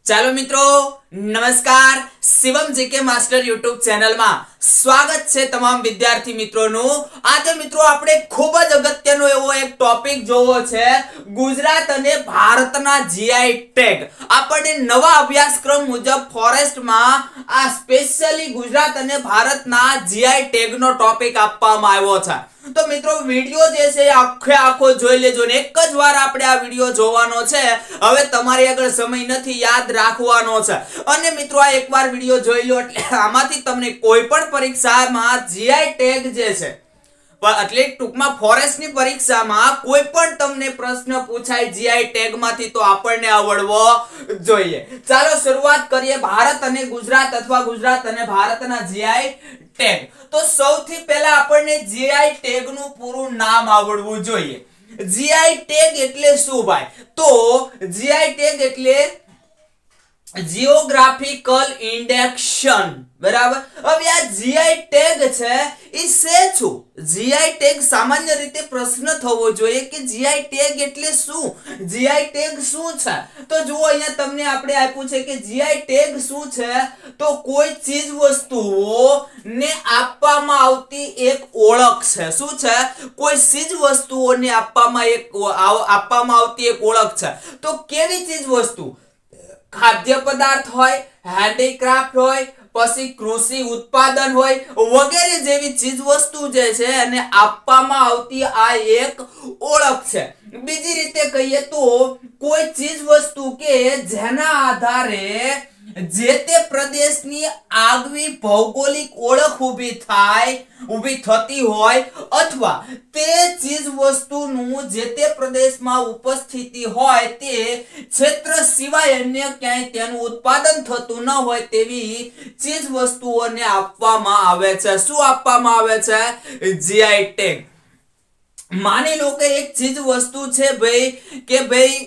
ચાલો મિત્રો નમસ્કાર Shivam GK master YouTube channel માં સ્વાગત છે તમામ વિદ્યાર્થી મિત્રોનું। આજે મિત્રો આપણે ખૂબ જ અગત્યનો એવો એક ટોપિક જોવો છે ગુજરાત અને ભારતના જીઆઈ ટેગ। આપણે નવા અભ્યાસક્રમ મુજબ ફોરેસ્ટ માં આ સ્પેશિયલી ગુજરાત અને ભારતના જીઆઈ ટેગ નો ટોપિક આપવામાં આવ્યો છે। तो मित्रों वीडियो जे छे आखे आखो જોઈ લેજો ને એક જ વાર આપણે આ વિડિયો જોવાનો છે। હવે તમારી આગળ સમય નથી યાદ રાખવાનો છે અને મિત્રો આ એકવાર વિડિયો જોઈ લો એટલે આમાંથી તમને કોઈ પણ પરીક્ષામાં જીઆઈ ટેગ જે છે એટલે ટૂંકમાં ફોરેસ્ટની પરીક્ષામાં કોઈ પણ તમને પ્રશ્ન પૂછાય જીઆઈ ટેગ માંથી તો આપણને આવડવો જોઈએ। ચાલો શરૂઆત કરીએ ભારત અને ગુજરાત અથવા ગુજરાત અને ભારતના જીઆઈ ટેગ। तो સૌથી પહેલા આપણને જીઆઈ ટેગ નું પૂરું નામ આવડવું જોઈએ। જીઆઈ ટેગ એટલે શું ભાઈ? તો જીઆઈ ટેગ એટલે जियोग्राफिकल इंडेक्शन बराबर। अब आ जीआई टेग छे ई से छु जीआई टेग सामान्य रीते प्रश्न थवो जोईए कि जीआई टेग एटले शुं? जीआई टेग शुं छे? तो जुओ अहींया तमने आपणे आप्युं छे कि जीआई टेग शुं छे तो कोई चीज वस्तुओ ने आपवामां आवती एक ओळख छे। शुं छे? कोई चीज वस्तुओ ने आपवामां आवती एक ओळख छे। तो केवी चीज वस्तु? खाद्य पदार्थ होय, हेन्डीक्राफ्ट होय, पछी कृषि उत्पादन होय वगैरे जेवी चीज वस्तु जे छे एने आपवामां आवती आ एक ओळख छे। बीजी रीते कहीए तो कोई चीज वस्तु के जेना आधारे जे ते प्रदेशनी आगवी भौगोलिक ओळख ऊभी थती होय अथवा ते चीज वस्तुनु जे ते प्रदेशमां उपस्थिति होय ते क्षेत्र सिवाय अन्य क्यांय तेनुं उत्पादन थतुं न होय तेवी चीज वस्तुओने आपवामां आवे छे। शुं आपवामां आवे छे? GI tag. मानी लो के एक चीज वस्तु छे भाई के भाई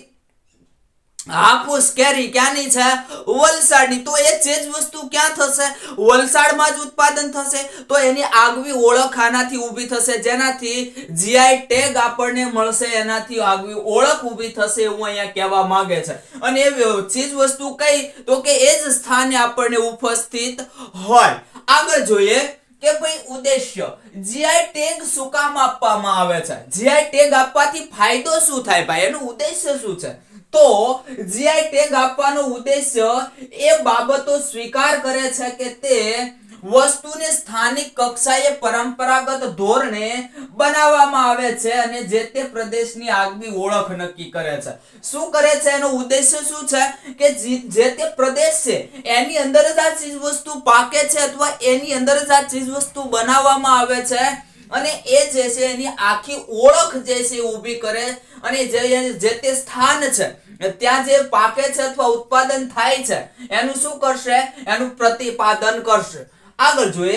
हाफूस केरी क्यांनी छे? वलसाडनी। तो ए चीज वस्तु क्या थशे? वलसाडमां ज उत्पादन थशे तो एनी आगवी ओळख आनाथी ऊभी थशे जेनाथी जीआई टेग आपणने मळशे एनाथी आगवी ओळख ऊभी थशे एवुं अहींया कहेवा मांगे छे। अने चीज वस्तु कई तो के ए ज स्थाने आपणने उपस्थित होय। आगळ जोईए के भाई उद्देश्य जीआई टेग शुं काम आपवामां आवे छे? जीआई टेग आपवाथी फायदो शुं थाय भाई? एनुं उद्देश्य शुं छे? तो जीआई टेग आपवानो उद्देश्य ए बाबतो स्वीकार करे छे के ते वस्तुने स्थानिक कक्षाए परंपरागत धोरणे बनाववामां आवे छे अने जे ते प्रदेशनी आगवी ओळख नक्की करे छे। शुं करे छे? एनो उद्देश्य शुं छे के जे ते प्रदेश छे एनी अंदर ज आ चीज वस्तु पाके छे अथवा एनी अंदर ज आ चीज वस्तु बनाववामां आवे छे અને એ જે છે એની આખી ઓળખ જે છે ઊભી કરે અને જે તે સ્થાન છે ત્યાં જે પાકે છે અથવા ઉત્પાદન થાય છે એનું શું કરશે? એનું પ્રતિપાદન કરશે। આગળ જોઈએ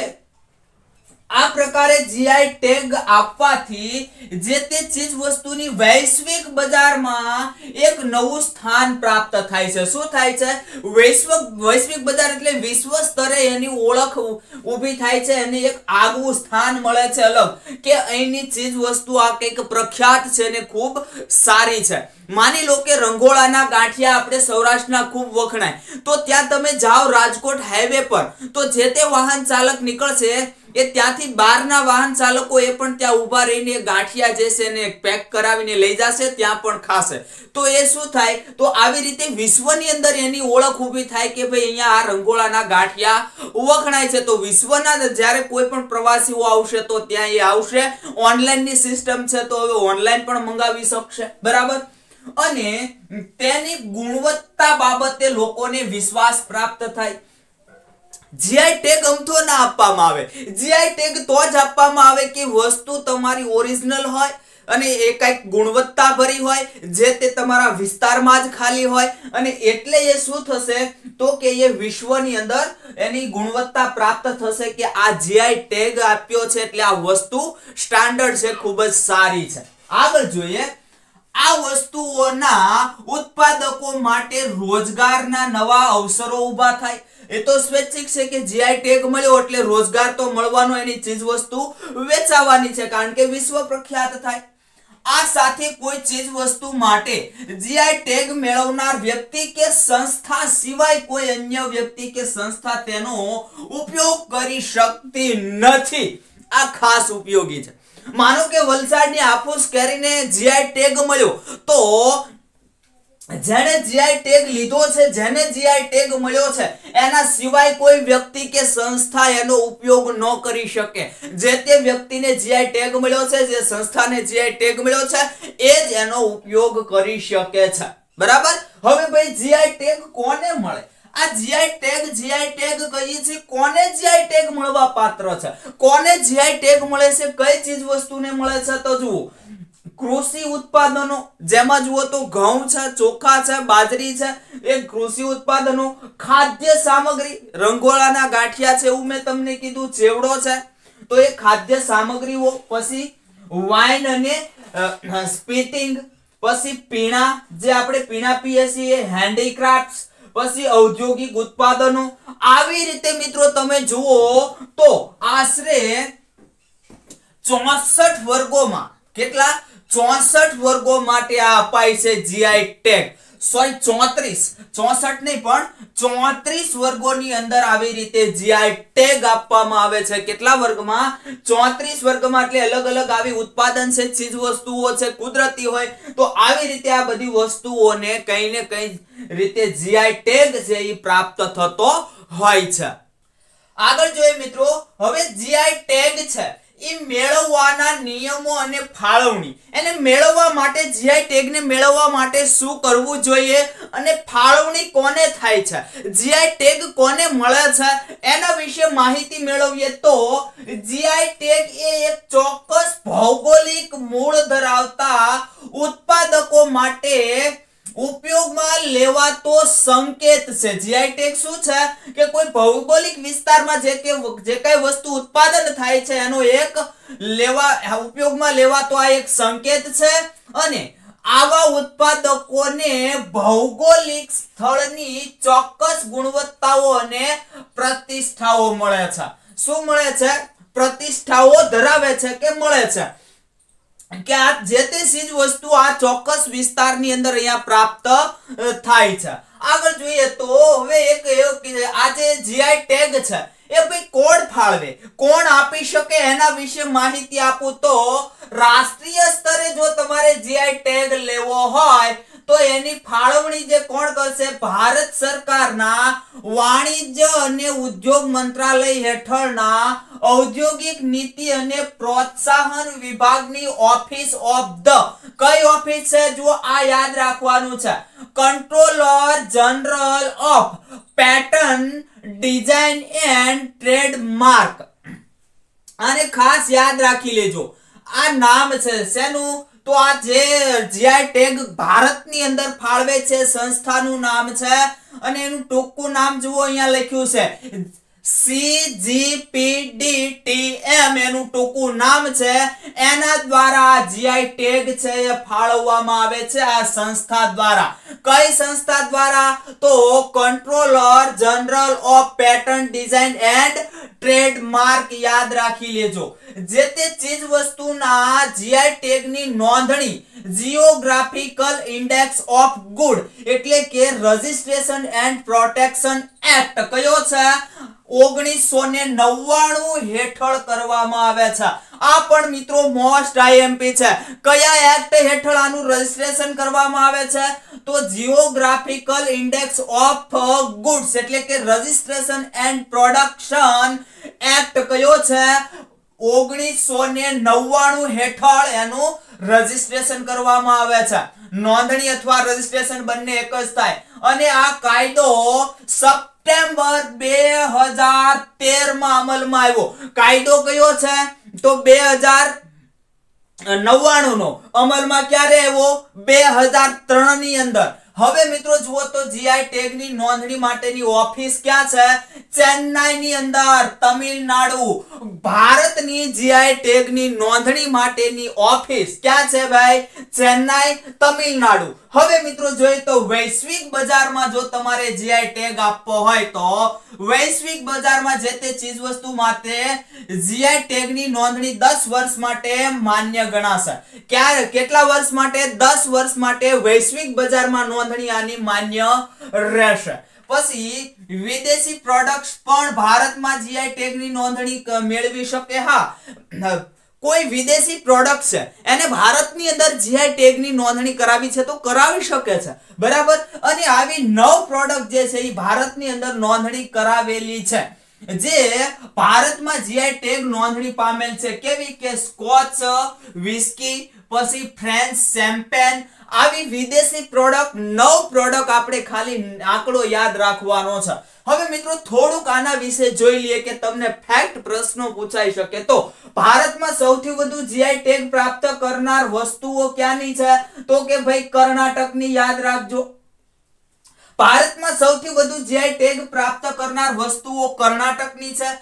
આ પ્રકારે જીઆઈ ટેગ આપવાથી જે તે ચીજ વસ્તુની વૈશ્વિક બજારમાં એક નવું સ્થાન પ્રાપ્ત થાય છે। શું થાય છે? વૈશ્વિક બજાર એટલે વિશ્વ સ્તરે એની ઓળખ ઊભી થાય છે અને એક આગવું સ્થાન મળે છે અલગ કે અહીંની ચીજ વસ્તુ આ કંઈક પ્રખ્યાત છે ને ખૂબ સારી છે। માની લો કે રંગોળાના ગાંઠિયા આપણે સૌરાષ્ટ્રના ખૂબ વખણાય તો ત્યાં તમે જાઓ રાજકોટ હાઈવે પર તો જે તે વાહન ચાલક નીકળશે એ ત્યાંથી બહારના વાહન ચાલકો એ પણ ત્યાં ઊભા રહીને ગાંઠિયા જે છે ને પેક કરાવીને લઈ જશે ત્યાં પણ ખાશે। તો એ શું થાય? તો આવી રીતે વિશ્વની અંદર એની ઓળખ ઊભી થાય કે ભાઈ અહીંયા આ રંગોળાના ગાંઠિયા વખણાય છે। તો વિશ્વના જ્યારે કોઈ પણ પ્રવાસીઓ આવશે તો ત્યાં એ આવશે। ઓનલાઈનની સિસ્ટમ છે તો હવે ઓનલાઈન પણ મંગાવી શકશે બરાબર। અને તેની ગુણવત્તા બાબતે લોકોને વિશ્વાસ પ્રાપ્ત થાય। जीआई टेग अमथो ना आपवामां आवे। जीआई टेग तो ज आपवामां आवे कि वस्तु तमारी ओरिजिनल होय અને એ કઈક ગુણવત્તા ભરી હોય જે તે તમારા વિસ્તારમાં જ ખાલી હોય અને એટલે એ શું થશે તો કે એ વિશ્વની અંદર એની ગુણવત્તા પ્રાપ્ત થશે કે આ જીઆઈ ટેગ આપ્યો છે એટલે આ વસ્તુ સ્ટાન્ડર્ડ છે ખૂબ જ સારી છે। આગળ જોઈએ આ વસ્તુઓના ઉત્પાદકો માટે રોજગારના નવા અવસરો ઊભા થાય। એ તો સ્વૈચ્છિક છે કે જીઆઈ ટેગ મળ્યો એટલે રોજગાર તો મળવાનો એની ચીજ વસ્તુ વેચાવાની છે કારણ કે વિશ્વ પ્રખ્યાત થાય। આ સાથે કોઈ ચીજ વસ્તુ માટે જીઆઈ ટેગ મેળવનાર વ્યક્તિ કે સંસ્થા સિવાય કોઈ અન્ય વ્યક્તિ કે સંસ્થા તેનો ઉપયોગ કરી શકતી નથી. આ ખાસ ઉપયોગી છે. માનો કે વલસાડની હાફૂસ કેરીને જીઆઈ ટેગ મળ્યો, તો જેને જીઆઈ ટેગ લીધો છે, જેને જીઆઈ ટેગ મળ્યો છે, એના સિવાય કોઈ વ્યક્તિ કે સંસ્થા એનો ઉપયોગ ન કરી શકે. જે તે વ્યક્તિને જીઆઈ ટેગ મળ્યો છે, જે સંસ્થાને જીઆઈ ટેગ મળ્યો છે, એ જ એનો ઉપયોગ કરી શકે છે. બરાબર. હવે ભાઈ જીઆઈ ટેગ કોને મળે? આ જીઆઈ ટેગ કહીએ છીએ, કોને જીઆઈ ટેગ મળવા પાત્ર છે? કોને જીઆઈ ટેગ મળે છે? કઈ ચીજ વસ્તુને મળે છે? તો જુઓ, કૃષિ ઉત્પાદનો, જેમાં જુઓ તો ઘઉં છે, ચોખા છે, બાજરી છે, એ કૃષિ ઉત્પાદનો. ખાદ્ય સામગ્રી, રંગોળાના ગાંઠિયા છે, એવું મેં તમને કીધું, ચેવડો છે, તો એ ખાદ્ય સામગ્રીઓ. પછી વાઇન અને સ્પિટિંગ, પછી પીણા, જે આપણે પીણા પીએ છીએ, હેન્ડીક્રાફ્ટ્સ, પછી ઔદ્યોગિક ઉત્પાદનો. આવી રીતે મિત્રો તમે જુઓ તો આશરે 64 વર્ગોમાં, કેટલા? 64 વર્ગો માટે આ અપાય છે જીઆઈ ટેગ. સોરી, 64 નહીં પણ 34 વર્ગોની અંદર આવી રીતે જીઆઈ ટેગ આપવામાં આવે છે. કેટલા વર્ગમાં? 34 વર્ગમાં. એટલે અલગ અલગ આવી ઉત્પાદન છે, ચીજ વસ્તુઓ છે, કુદરતી હોય, તો આવી રીતે આ બધી વસ્તુઓને કઈ ને કઈ રીતે જીઆઈ ટેગ છે એ પ્રાપ્ત થતો હોય છે. આગળ જોઈએ મિત્રો, હવે જીઆઈ ટેગ છે એ મેળવવાના નિયમો અને ફાળવણી. એને મેળવવા માટે, જીઆઈ ટેગ ને મેળવવા માટે શું કરવું જોઈએ અને ફાળવણી કોને થાય છે, જીઆઈ ટેગ કોને મળે છે, એના વિશે માહિતી મેળવીએ તો જીઆઈ ટેગ એ એક ચોક્કસ ભૌગોલિક મૂળ ધરાવતા ઉત્પાદકો માટે ઉપયોગમાં લેવાતો સંકેત છે. જીઆઈ ટેગ શું છે કે કોઈ ભૌગોલિક વિસ્તારમાં જે કઈ વસ્તુ ઉત્પાદન થાય છે એનો એક ઉપયોગમાં લેવાતો આ એક સંકેત છે. અને આવા ઉત્પાદકોને ભૌગોલિક સ્થળની ચોક્કસ ગુણવત્તાઓ અને પ્રતિષ્ઠાઓ મળે છે. શું મળે છે? પ્રતિષ્ઠાઓ ધરાવે છે કે મળે છે કે આ જે તે ચીજ વસ્તુ આ ચોક્કસ વિસ્તારની અંદર અહીંયા પ્રાપ્ત થાય છે. આગળ જોઈએ તો હવે એક આ જે જીઆઈ ટેગ છે એ ભાઈ કોણ ફાળવે, કોણ આપી શકે, એના વિશે માહિતી આપું તો રાષ્ટ્રીય સ્તરે જો તમારે જીઆઈ ટેગ લેવો હોય તો એની ફાળવણી જે કોણ કરશે? ભારત સરકારના વાણિજ્ય અને ઉદ્યોગ મંત્રાલય હેઠળના ઔદ્યોગિક નીતિ અને પ્રોત્સાહન વિભાગની ઓફિસ ઓફ ધ, કઈ ઓફિસ છે? જો આ યાદ રાખવાનું છે, controller general of pattern design and trademark. આને ખાસ યાદ રાખી લેજો. આ નામ છે શેનું? તો આ જે જીઆઈ ટેગ ભારતની અંદર ફાળવે છે સંસ્થાનું નામ છે, અને એનું ટૂંકું નામ જુઓ, અહીંયા લખ્યું છે CGPDTM એનું ટૂંકું નામ છે. એના દ્વારા જીઆઈ ટેગ છે એ ફાળવવામાં આવે છે આ સંસ્થા દ્વારા. કઈ સંસ્થા દ્વારા? તો controller general of pattern design and trademark. યાદ રાખી લેજો. જે તે ચીજ વસ્તુના જીઆઈ ટેગની નોંધણી જીઓગ્રાફિકલ ઇન્ડેક્સ ઓફ ગુડ એટલે કે રજિસ્ટ્રેશન એન્ડ પ્રોટેક્શન એક્ટ કયો છે? 1999 હેઠળ કરવામાં આવે છે. આ પણ મિત્રો મોસ્ટ આઈએમપી છે. કયા એક્ટ હેઠળ આનું રજિસ્ટ્રેશન કરવામાં આવે છે? તો જીઓગ્રાફિકલ ઇન્ડેક્સ ઓફ ગુડ્સ એટલે કે રજિસ્ટ્રેશન એન્ડ પ્રોડક્શન એક્ટ કયો છે? 1999 હેઠળ એનું રજિસ્ટ્રેશન કરવામાં આવે છે. નોંધણી અથવા રજિસ્ટ્રેશન બંને એક જ થાય. અને આ કાયદો સપ્ટેમ્બર 2013 માં અમલમાં આવ્યો. કાયદો કયો છે? તો 2099 નો. અમલમાં ક્યારે આવ્યો? 2003 ની અંદર. હવે મિત્રો જુઓ તો જીઆઈ ટેગ ની નોંધણી માટેની ઓફિસ ક્યાં છે? ચેન્નાઈની અંદર તમિલનાડુ ભારતની જીઆઈ ટેગ ની નોંધણી માટેની ઓફિસ ક્યાં છે ભાઈ? ચેન્નાઈ, તમિલનાડુ. હવે મિત્રો જોઈએ તો વૈશ્વિક બજારમાં જો તમારે જીઆઈ ટેગ આપવો હોય તો વૈશ્વિક બજારમાં જે તે ચીજ વસ્તુ માટે જીઆઈ ટેગ ની નોંધણી 10 વર્ષ માટે માન્ય ગણાશે. ક્યારે કેટલા વર્ષ માટે? 10 વર્ષ માટે વૈશ્વિક બજારમાં નોંધણી આની માન્ય રહેશે. પછી વિદેશી પ્રોડક્ટ્સ પણ ભારતમાં જીઆઈ ટેગ ની નોંધણી મેળવી શકે. હા, કોઈ વિદેશી પ્રોડક્ટ છે એને ભારતની અંદર જીઆઈ ટેગ ની નોંધણી કરાવી છે તો કરાવી શકે છે, બરાબર. અને આવી 9 પ્રોડક્ટ જે છે એ ભારતની અંદર નોંધણી કરાવેલી છે જે ભારતમાં જીઆઈ ટેગ નોંધણી પામેલ છે. કેવી કે સ્કોચ વિસ્કી, પછી ફ્રેન્ચ શેમ્પેન, આવી વિદેશી પ્રોડક્ટ 9 પ્રોડક્ટ આપણે ખાલી આંકડો યાદ રાખવાનો છે. હવે મિત્રો થોડુંક આના વિશે જોઈ લઈએ કે તમને ફેક્ટ પ્રશ્નો પૂછાઈ શકે. તો ભારતમાં સૌથી વધુ જીઆઈ ટેગ પ્રાપ્ત કરનાર વસ્તુઓ ક્યાંની છે? તો કે ભાઈ કર્ણાટકની. યાદ રાખજો, ભારતમાં સૌથી વધુ જીઆઈ ટેગ પ્રાપ્ત કરનાર વસ્તુઓ કર્ણાટકની છે.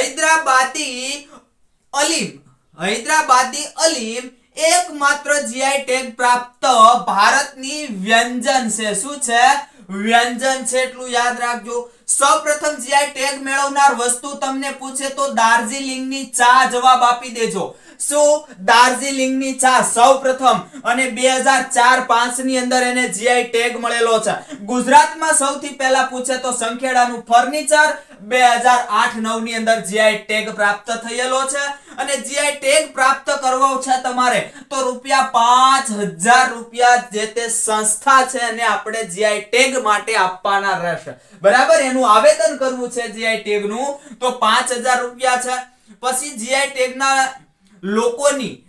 હૈદરાબાદી અલીમ એકમાત્ર જીઆઈ ટેગ પ્રાપ્ત ભારતની વ્યંજન છે. શું છે? વ્યંજન છે, એટલું યાદ રાખજો. સૌપ્રથમ જીઆઈ ટેગ મેળવનાર વસ્તુ તમને પૂછે તો દાર્જિલિંગની ચા જવાબ આપી દેજો. શું? દાર્જિલિંગની ચા સૌપ્રથમ. અને 2004-5 ની અંદર એને જીઆઈ ટેગ મળેલો છે. ગુજરાતમાં સૌથી પહેલા પૂછે તો સંખેડાનું ફર્નિચર 2008-9 ની અંદર જીઆઈ ટેગ પ્રાપ્ત થયેલો છે. અને જીઆઈ ટેગ પ્રાપ્ત કરવો છે તમારે તો ₹5000 જે તે સંસ્થા છે અને આપણે જીઆઈ ટેગ માટે આપવાના રહેશે, બરાબર. એનું આવેદન કરવું છે જીઆઈ ટેગ નું તો ₹5000 છે. પછી જીઆઈ ટેગ ના લોકોની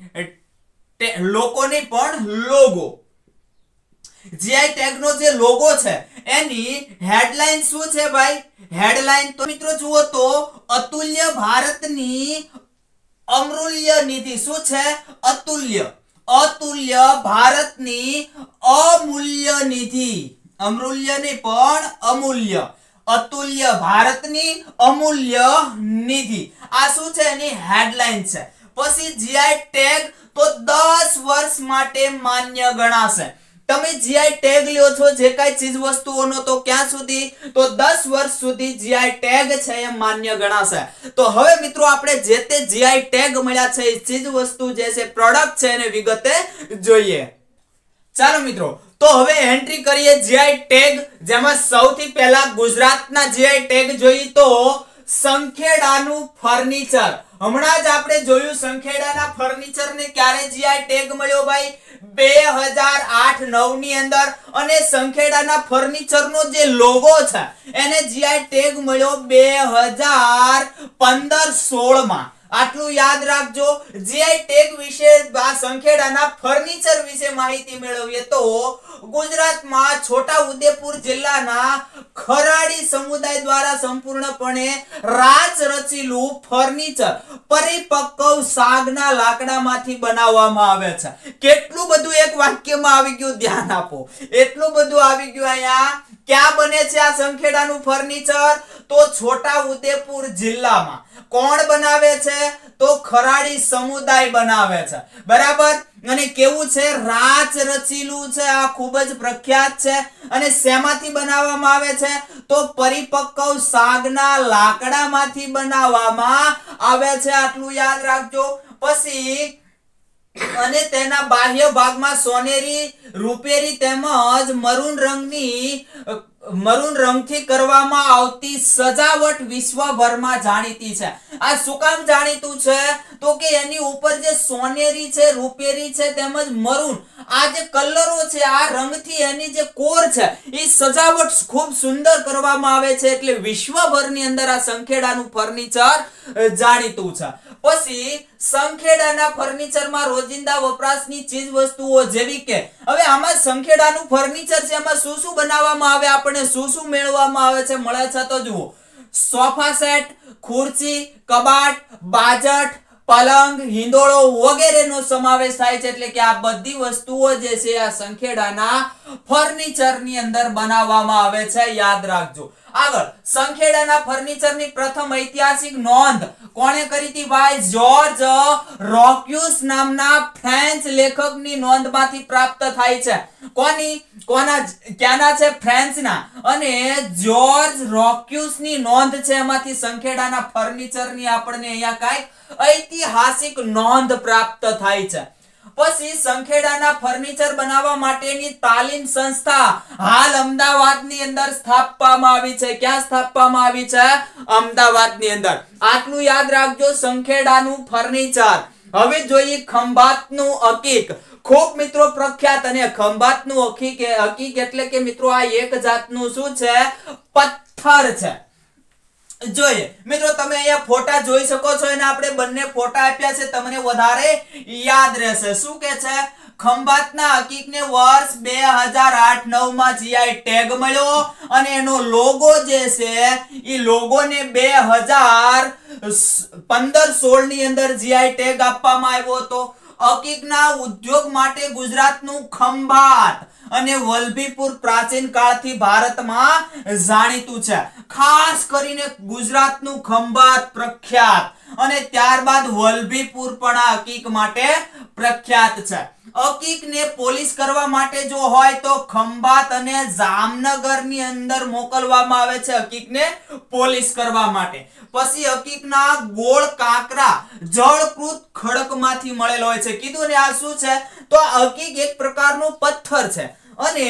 પણ લોગો, જીઆઈ ટેગ નો જે લોગો છે એની હેડલાઇન શું છે ભાઈ? હેડલાઇન તો મિત્રો જુઓ તો અતુલ્ય ભારતની અમૂલ્ય નિધિ. શું છે? અતુલ્ય ભારતની અમૂલ્ય નિધિ. અમૂલ્ય નહીં પણ અમૂલ્ય. અતુલ્ય ભારતની અમૂલ્ય નિધિ. આ શું છે? એની હેડલાઇન છે. પછી જીઆઈ ટેગ તો 10 વર્ષ માટે માન્ય ગણાશે. તમે જીઆઈ ટેગ લ્યો છો જે કાંઈ ચીજ વસ્તુઓનો તો ક્યાં સુધી? તો 10 વર્ષ સુધી જીઆઈ ટેગ છે એ માન્ય ગણાશે. તો હવે મિત્રો આપણે જે તે જીઆઈ ટેગ મળ્યા છે એ ચીજ વસ્તુ જે છે પ્રોડક્ટ છે એને વિગતે જોઈએ. ચાલો મિત્રો તો હવે એન્ટ્રી કરીએ જીઆઈ ટેગ, જેમાં સૌથી પહેલા ગુજરાતના જીઆઈ ટેગ જોઈએ તો સંખેડાનું ફર્નિચર. હમણાં જ આપણે જોયું સંખેડાના ફર્નિચર ને ક્યારે જીઆઈ ટેગ મળ્યો ભાઈ? 2008-9 ની અંદર. અને સંખેડાના ફર્નિચરનો જે લોગો છે એને જીઆઈ ટેગ મળ્યો 2015-16 માં. આટલું યાદ રાખજો. જીઆઈ ટેગ વિશે આ સંખેડાના ફર્નિચર વિશે માહિતી મેળવીએ તો ગુજરાતમાં છોટાઉદેપુર જિલ્લાના ખરાડી સમુદાય દ્વારા સંપૂર્ણપણે રાચ રચેલું ફર્નિચર પરિપક્વ સાગના લાકડામાંથી બનાવવામાં આવે છે. કેટલું બધું એક વાક્યમાં આવી ગયું, ધ્યાન આપો. એટલું બધું આવી ગયું. અહીંયા ક્યાં બને છે આ સંખેડાનું ફર્નિચર? તો છોટાઉદેપુર જિલ્લામાં. કોણ બનાવે છે? તો ખરાડી સમુદાય બનાવે છે, બરાબર. અને કેવું છે? રાચ રચેલું છે. આ ખૂબ જ પ્રખ્યાત છે. અને શેમાંથી બનાવવામાં આવે છે? તો પરિપક્વ સાગના લાકડામાંથી બનાવવામાં આવે છે. આટલું યાદ રાખજો. પછી અને તેના બાહ્ય ભાગમાં સોનેરી, રૂપેરી તેમજ મરૂન રંગથી કરવામાં આવતી સજાવટ વિશ્વભરમાં જાણીતી છે. આ શું કામ જાણીતું છે? તો કે એની ઉપર જે સોનેરી છે, રૂપેરી છે તેમજ મરૂન આ જે કલરો છે, આ રંગથી એની જે કોર છે એ સજાવટ ખૂબ સુંદર કરવામાં આવે છે. એટલે વિશ્વભરની અંદર આ સંખેડાનું ફર્નિચર જાણીતું છે. પછી સંખેડાના ફર્નિચરમાં રોજિંદા વપરાશની ચીજ વસ્તુઓ જેવી કે હવે આમાં સંખેડાનું ફર્નિચર છે એમાં શું શું બનાવવામાં આવે, આપણે શું મેળવવામાં આવે છે, મળે છે તો જુઓ. સોફા સેટ, ખુરશી, કબાટ, બાજટ, પલંગ, હિંડોળો વગેરેનો સમાવેશ થાય છે. એટલે કે આ બધી વસ્તુઓ જે છે આ સંખેડાના ફર્નિચરની અંદર બનાવવામાં આવે છે. યાદ રાખજો. આગળ સંખેડાના ફર્નિચરની પ્રથમ ઐતિહાસિક નોંધ કોણે કરી હતી ભાઈ? જ્યોર્જ રોક્યુસ નામના ફ્રેન્ચ લેખકની નોંધમાંથી પ્રાપ્ત થાય છે. ક્યાંના છે? ફ્રાન્સના. અને જ્યોર્જ રોક્યુસની નોંધ છે, એમાંથી સંખેડાના ફર્નિચરની આપણને અહીંયા કાંઈક ઐતિહાસિક નોંધ પ્રાપ્ત થાય છે. પછી સંખેડાના ફર્નિચર બનાવવા માટેની તાલીમ સંસ્થા હાલ અમદાવાદની અંદર સ્થાપવામાં આવી છે. ક્યાં સ્થાપવામાં આવી છે? અમદાવાદની અંદર. આટલું યાદ રાખજો, સંખેડાનું ફર્નિચર. હવે જોઈએ ખંભાતનું અકીક. ખૂબ મિત્રો પ્રખ્યાત. અને ખંભાતનું અકીક એટલે કે મિત્રો આ એક જાતનું શું છે? પથ્થર છે. જોઈએ મિત્રો, તમે અહીંયા ફોટા જોઈ શકો છો, અને આપણે બંને ફોટા આપ્યા છે, તમને વધારે યાદ રહેશે. શું કે છે? ખંભાતના હકીકને વર્ષ 2008-9 માં જીઆઈ ટેગ મળ્યો, અને એનો લોગો જે છે એ લોગોને 2015-16 ની અંદર જીઆઈ ટેગ આપવામાં આવ્યો હતો. હકીકના ઉદ્યોગ માટે ગુજરાતનું ખંભાત અને વલભીપુર પ્રાચીન કાળથી ભારતમાં જાણીતું છે. ખાસ કરીને ગુજરાતનું ખંભાત પ્રખ્યાત, અને ત્યારબાદ વલભીપુર પણ આ હકીક માટે પ્રખ્યાત છે. હકીકને પોલિશ કરવા માટે જો હોય તો ખંભાત અને જામનગરની અંદર મોકલવામાં આવે છે હકીકને પોલિશ કરવા માટે. પછી હકીકના ગોળ કાંકરા જળકૃત ખડકમાંથી મળેલો હોય છે. કીધું ને આ શું છે? તો હકીક એક પ્રકારનો પથ્થર છે, અને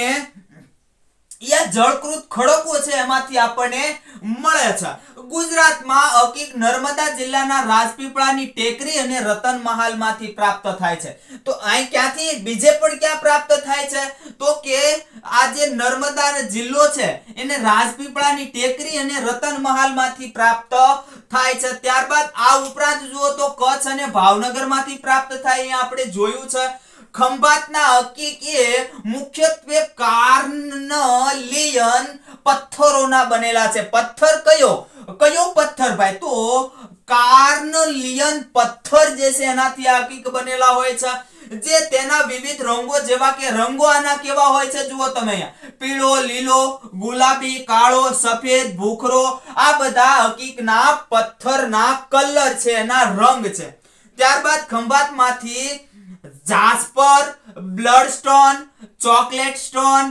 જળકૃત ખડકો છે, એમાંથી આપણને મળે છે. ગુજરાતમાં હકીક નર્મદા જિલ્લાના રાજપીપળાની ટેકરી અને રતનમહાલ માંથી પ્રાપ્ત થાય છે. તો અહીં ક્યાંથી બીજે પણ ક્યાં પ્રાપ્ત થાય છે? તો કે આ જે નર્મદા જિલ્લો છે એને રાજપીપળાની ટેકરી અને રતનમહાલ માંથી પ્રાપ્ત થાય છે. ત્યારબાદ આ ઉપરાંત જુઓ તો કચ્છ અને ભાવનગર માંથી પ્રાપ્ત થાય. અહીંયા આપણે જોયું છે. ખંભાતના હકીક એ મુખ્યત્વે કાર્નલિયન પથ્થરોના બનેલા છે. પથ્થર કયો પથ્થર ભાઈ? તો કાર્નલિયન પથ્થર જે છે એનાથી હકીક બનેલા હોય છે, જે તેના વિવિધ રંગો, જેવા કે રંગો આના કેવા હોય છે જુઓ તમે અહીંયા, પીળો, લીલો, ગુલાબી, કાળો, સફેદ, ભૂખરો, આ બધા હકીકના પથ્થરના કલર છે, એના રંગ છે. ત્યારબાદ ખંભાતમાંથી જાસ્પર, બ્લડસ્ટોન, ચોકલેટ સ્ટોન,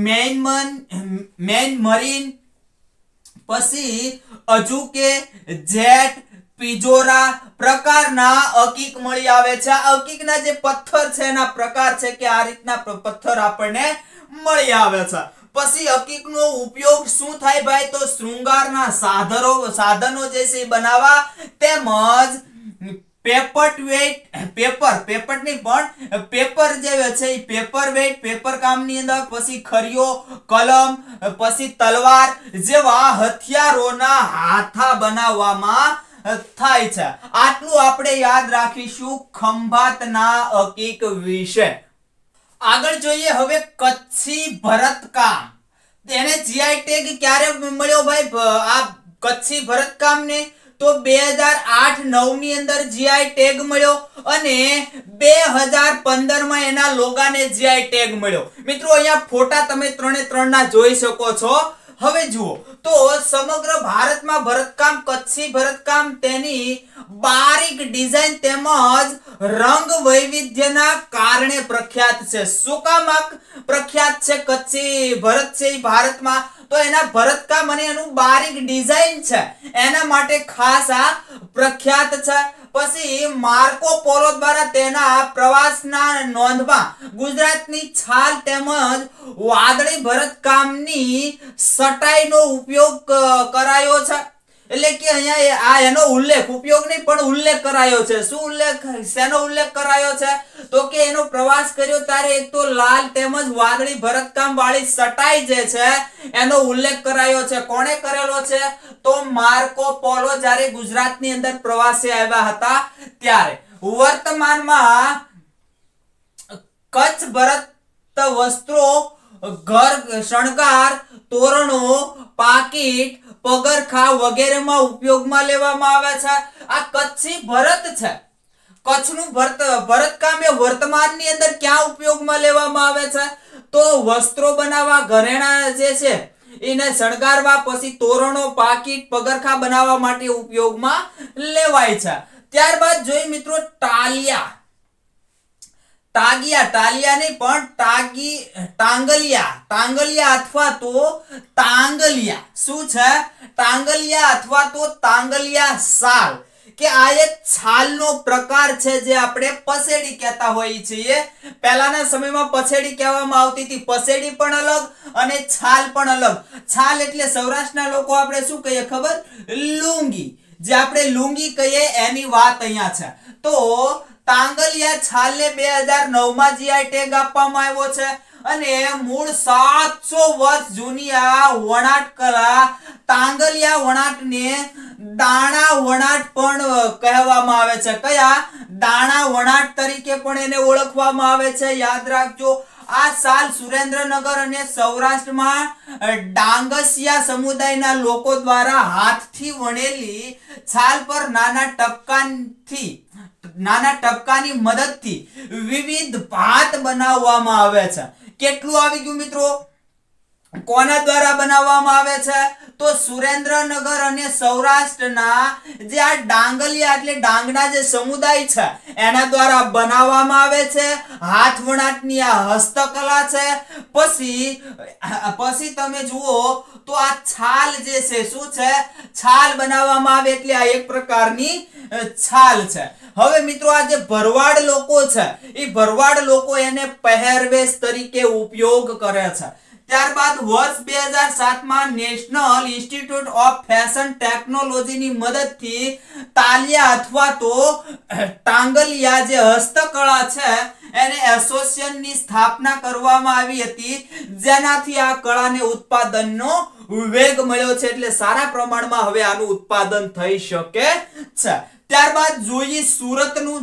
મેઇનમરીન, પછી અજુકે, જેટ, પિજોરા પ્રકારના હકીક મળી આવે છે. આ હકીકના જે પથ્થર છે એના પ્રકાર છે કે આ રીતના પથ્થર આપણને મળી આવે છે. પછી હકીકનો ઉપયોગ શું થાય ભાઈ? તો શૃંગારના સાધનો જે છે બનાવવા, તેમજ પેપર જે છે એ પેપર વેટ, પેપર કામની અંદર, પછી ખરીયો, કલમ, પછી તલવાર જેવા હથિયારોના હાથા બનાવવામાં થાય છે. આટલું આપણે યાદ રાખીશું ખંભાતના હકીક વિશે. આગળ જોઈએ હવે કચ્છી ભરતકામ. તેને જીઆઈ ટેગ ક્યારે મળ્યો ભાઈ? આ કચ્છી ભરતકામને તો 2008-9 ની અંદર જીઆઈ ટેગ મળ્યો, અને 2015 માં એના લોગાને જીઆઈ ટેગ મળ્યો. મિત્રો અહીંયા ફોટા તમે 3 ના જોઈ શકો છો. હવે જુઓ તો સમગ્ર ભારતમાં ભરતકામ, કચ્છી ભરતકામ તેની બારીક ડિઝાઇન તેમજ રંગ વૈવિધ્યના કારણે પ્રખ્યાત છે. શું કામ પ્રખ્યાત છે કચ્છી ભરત છે ભારતમાં? તો એના ભરતકામ અને એનું બારીક ડિઝાઇન છે, એના માટે ખાસ આ પ્રખ્યાત છે. પછી માર્કો પોલો દ્વારા તેના પ્રવાસના નોંધમાં ગુજરાતની છાલ તેમજ વાદળી ભરતકામની સટાઈનો ઉપયોગ કરાયો છે. એટલે કે અહીંયા આ એનો ઉપયોગ નહીં પણ ઉલ્લેખ કરાયો છે. શું શેનો ઉલ્લેખ કરાયો છે? તો કે એનો પ્રવાસ કર્યો ત્યારે એક તો લાલ તેમજ વાદળી ભરતકામ વાળી સટાઈ જે છે એનો ઉલ્લેખ કરાયો છે. કોણે કરેલો છે? તો માર્કો પોલો જ્યારે ગુજરાતની અંદર પ્રવાસે આવ્યા હતા ત્યારે. વર્તમાનમાં કચ્છ ભરત વસ્ત્રો, ઘર શણગાર, તોરણો, પાકીટ, પગરખા વગેરેમાં ઉપયોગમાં લેવામાં આવે છે. આ કચ્છી ભરત છે. કચ્છનું ભરતકામ એ વર્તમાનની અંદર ક્યાં ઉપયોગમાં લેવામાં આવે છે? તો વસ્ત્રો બનાવવા, ઘરેણા જે છે એને શણગારવા પછી તોરણો પાકીટ પગરખા બનાવવા માટે ઉપયોગમાં લેવાય છે। ત્યારબાદ જોઈએ મિત્રો ટાલિયા ટાંગલિયા નહીં પણ ટાંગલિયા અથવા તો તાંગલિયા શું છે ટાંગલિયા અથવા તો તાંગલિયા શાલ કે આ એક છાલનો પ્રકાર છે જે આપણે પસેડી કહેતા હોઈએ છીએ। પહેલાના સમયમાં પસેડી કહેવામાં આવતી હતી। પસેડી પણ અલગ અને છાલ પણ અલગ। છાલ એટલે સૌરાષ્ટ્રના લોકો આપણે શું કહીએ ખબર લુંગી જે આપણે લુંગી કહીએ એની વાત અહીંયા છે। તો તાંગલિયા છાલને 2009 માં જીઆઈ ટેગ આપવામાં આવ્યો છે અને મૂળ 700 વર્ષ જૂની આ વણાટ કલા તાંગલિયા વણાટને દાણા વણાટ પણ કહેવામાં આવે છે। કયા દાણા વણાટ તરીકે પણ એને ઓળખવામાં આવે છે। યાદ રાખજો આ શાલ સુરેન્દ્રનગર અને સૌરાષ્ટ્રમાં ડાંગસિયા સમુદાયના લોકો દ્વારા હાથથી વણેલી છાલ પર નાના ટપકાની મદદથી વિવિધ ભાત બનાવવામાં આવે છે। કેટલું આવી ગયું મિત્રો કોના દ્વારા બનાવવામાં આવે છે તો સુરેન્દ્રનગર અને સૌરાષ્ટ્રના જે આ ડાંગલિયા એટલે ડાંગના જે સમુદાય છે એના દ્વારા બનાવવામાં આવે છે। હાથ વણાટની આ હસ્તકલા છે। પછી તમે જુઓ તો આ છાલ જે છે શું છે છાલ બનાવવામાં આવે એટલે આ એક પ્રકારની છાલ છે। હવે મિત્રો આ જે ભરવાડ લોકો છે એ ભરવાડ લોકો એને પહેરવેશ તરીકે ઉપયોગ કરે છે। ત્યારબાદ વર્ષ 2007 માં નેશનલ ઇન્સ્ટિટ્યૂટ ઓફ ફેશન ટેકનોલોજીની મદદથી તાલિયા અથવા તો ટાંગલિયા જે હસ્તકળા છે એને એસોસિએશનની સ્થાપના કરવામાં આવી હતી જેનાથી આ કળાને ઉત્પાદનનો વેગ મળ્યો છે એટલે સારા પ્રમાણમાં હવે આનું ઉત્પાદન થઈ શકે છે। ત્યારબાદ જોઈએ સુરતનું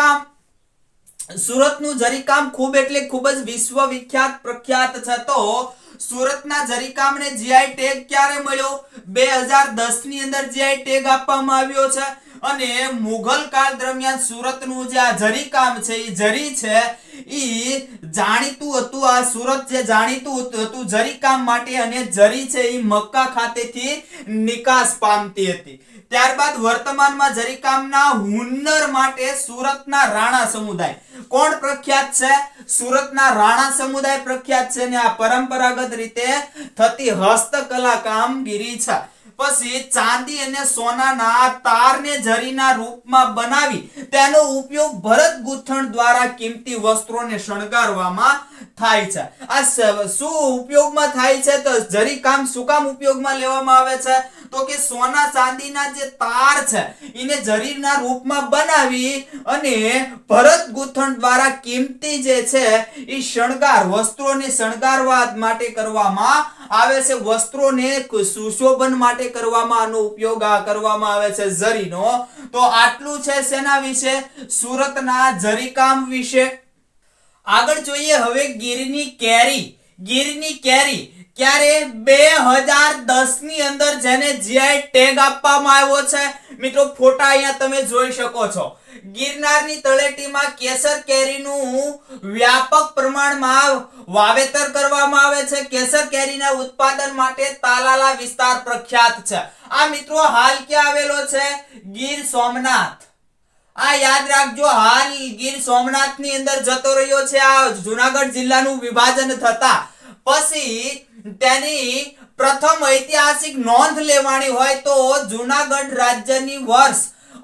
જરીકામ ખૂબ એટલે ખૂબ જ વિશ્વ વિખ્યાત પ્રખ્યાત છે। તો સુરતના જરીકામને જીઆઈ ટેગ ક્યારે મળ્યો 2010 ની અંદર જીઆઈ ટેગ આપવામાં આવ્યો છે અને મુઘલ કાળ દરમિયાન સુરતનું જે આ જરીકામ છે એ જરી છે ઈ જાણીતું હતું। આ સુરત જે જાણીતું હતું જરીકામ માટે અને જરી છે એ મક્કા ખાતેથી નિકાસ પામતી હતી। ત્યારબાદ વર્તમાનમાં જરીકામના હુન્નર માટે સુરતના રાણા સમુદાય કોણ પ્રખ્યાત છે સુરતના રાણા સમુદાય પ્રખ્યાત છે ને આ પરંપરાગત રીતે થતી હસ્તકલા કામગીરી છે। પછી ચાંદી અને સોનાના તારને જરીના રૂપમાં બનાવી તેનો ઉપયોગ ભરત ગૂંથણ દ્વારા કિંમતી વસ્ત્રોને શણગારવામાં થાય છે। આ શું ઉપયોગમાં થાય છે તો જરી કામ શું કામ ઉપયોગમાં લેવામાં આવે છે તો કે સોના ચાંદીના જે તાર છે એને જરીના રૂપમાં બનાવી અને ભરત ગૂંથણ દ્વારા કિંમતી જે છે એ શણગાર વસ્ત્રોને શણગારવા માટે કરવામાં આવે છે। વસ્ત્રોને સુશોભન માટે કરવામાં આનો ઉપયોગ કરવામાં આવે છે જરીનો। તો આટલું છે શેના વિશે સુરતના જરીકામ વિશે। આગળ જોઈએ હવે ગીરની કેરી ક્યારે 2010 ની અંદર જેને જીઆઈ ટેગ આપવામાં આવ્યો છે મિત્રો ફોટા અહીંયા તમે જોઈ શકો છો। ગિરનારની તળેટીમાં કેસર કેરીનું વ્યાપક પ્રમાણમાં વાવેતર કરવામાં આવે છે। કેસર કેરીના ઉત્પાદન માટે તાલાલા વિસ્તાર પ્રખ્યાત છે। આ મિત્રો હાલ ક્યાં આવેલો છે ગીર સોમનાથ। આ યાદ રાખજો હાલ ગીર સોમનાથની અંદર જતો રહ્યો છે। આ જૂનાગઢ જિલ્લાનું વિભાજન થતા પછી તેની પ્રથમ ઐતિહાસિક નોંધ લેવાની હોય તો જૂનાગઢ રાજ્યની વર્ષ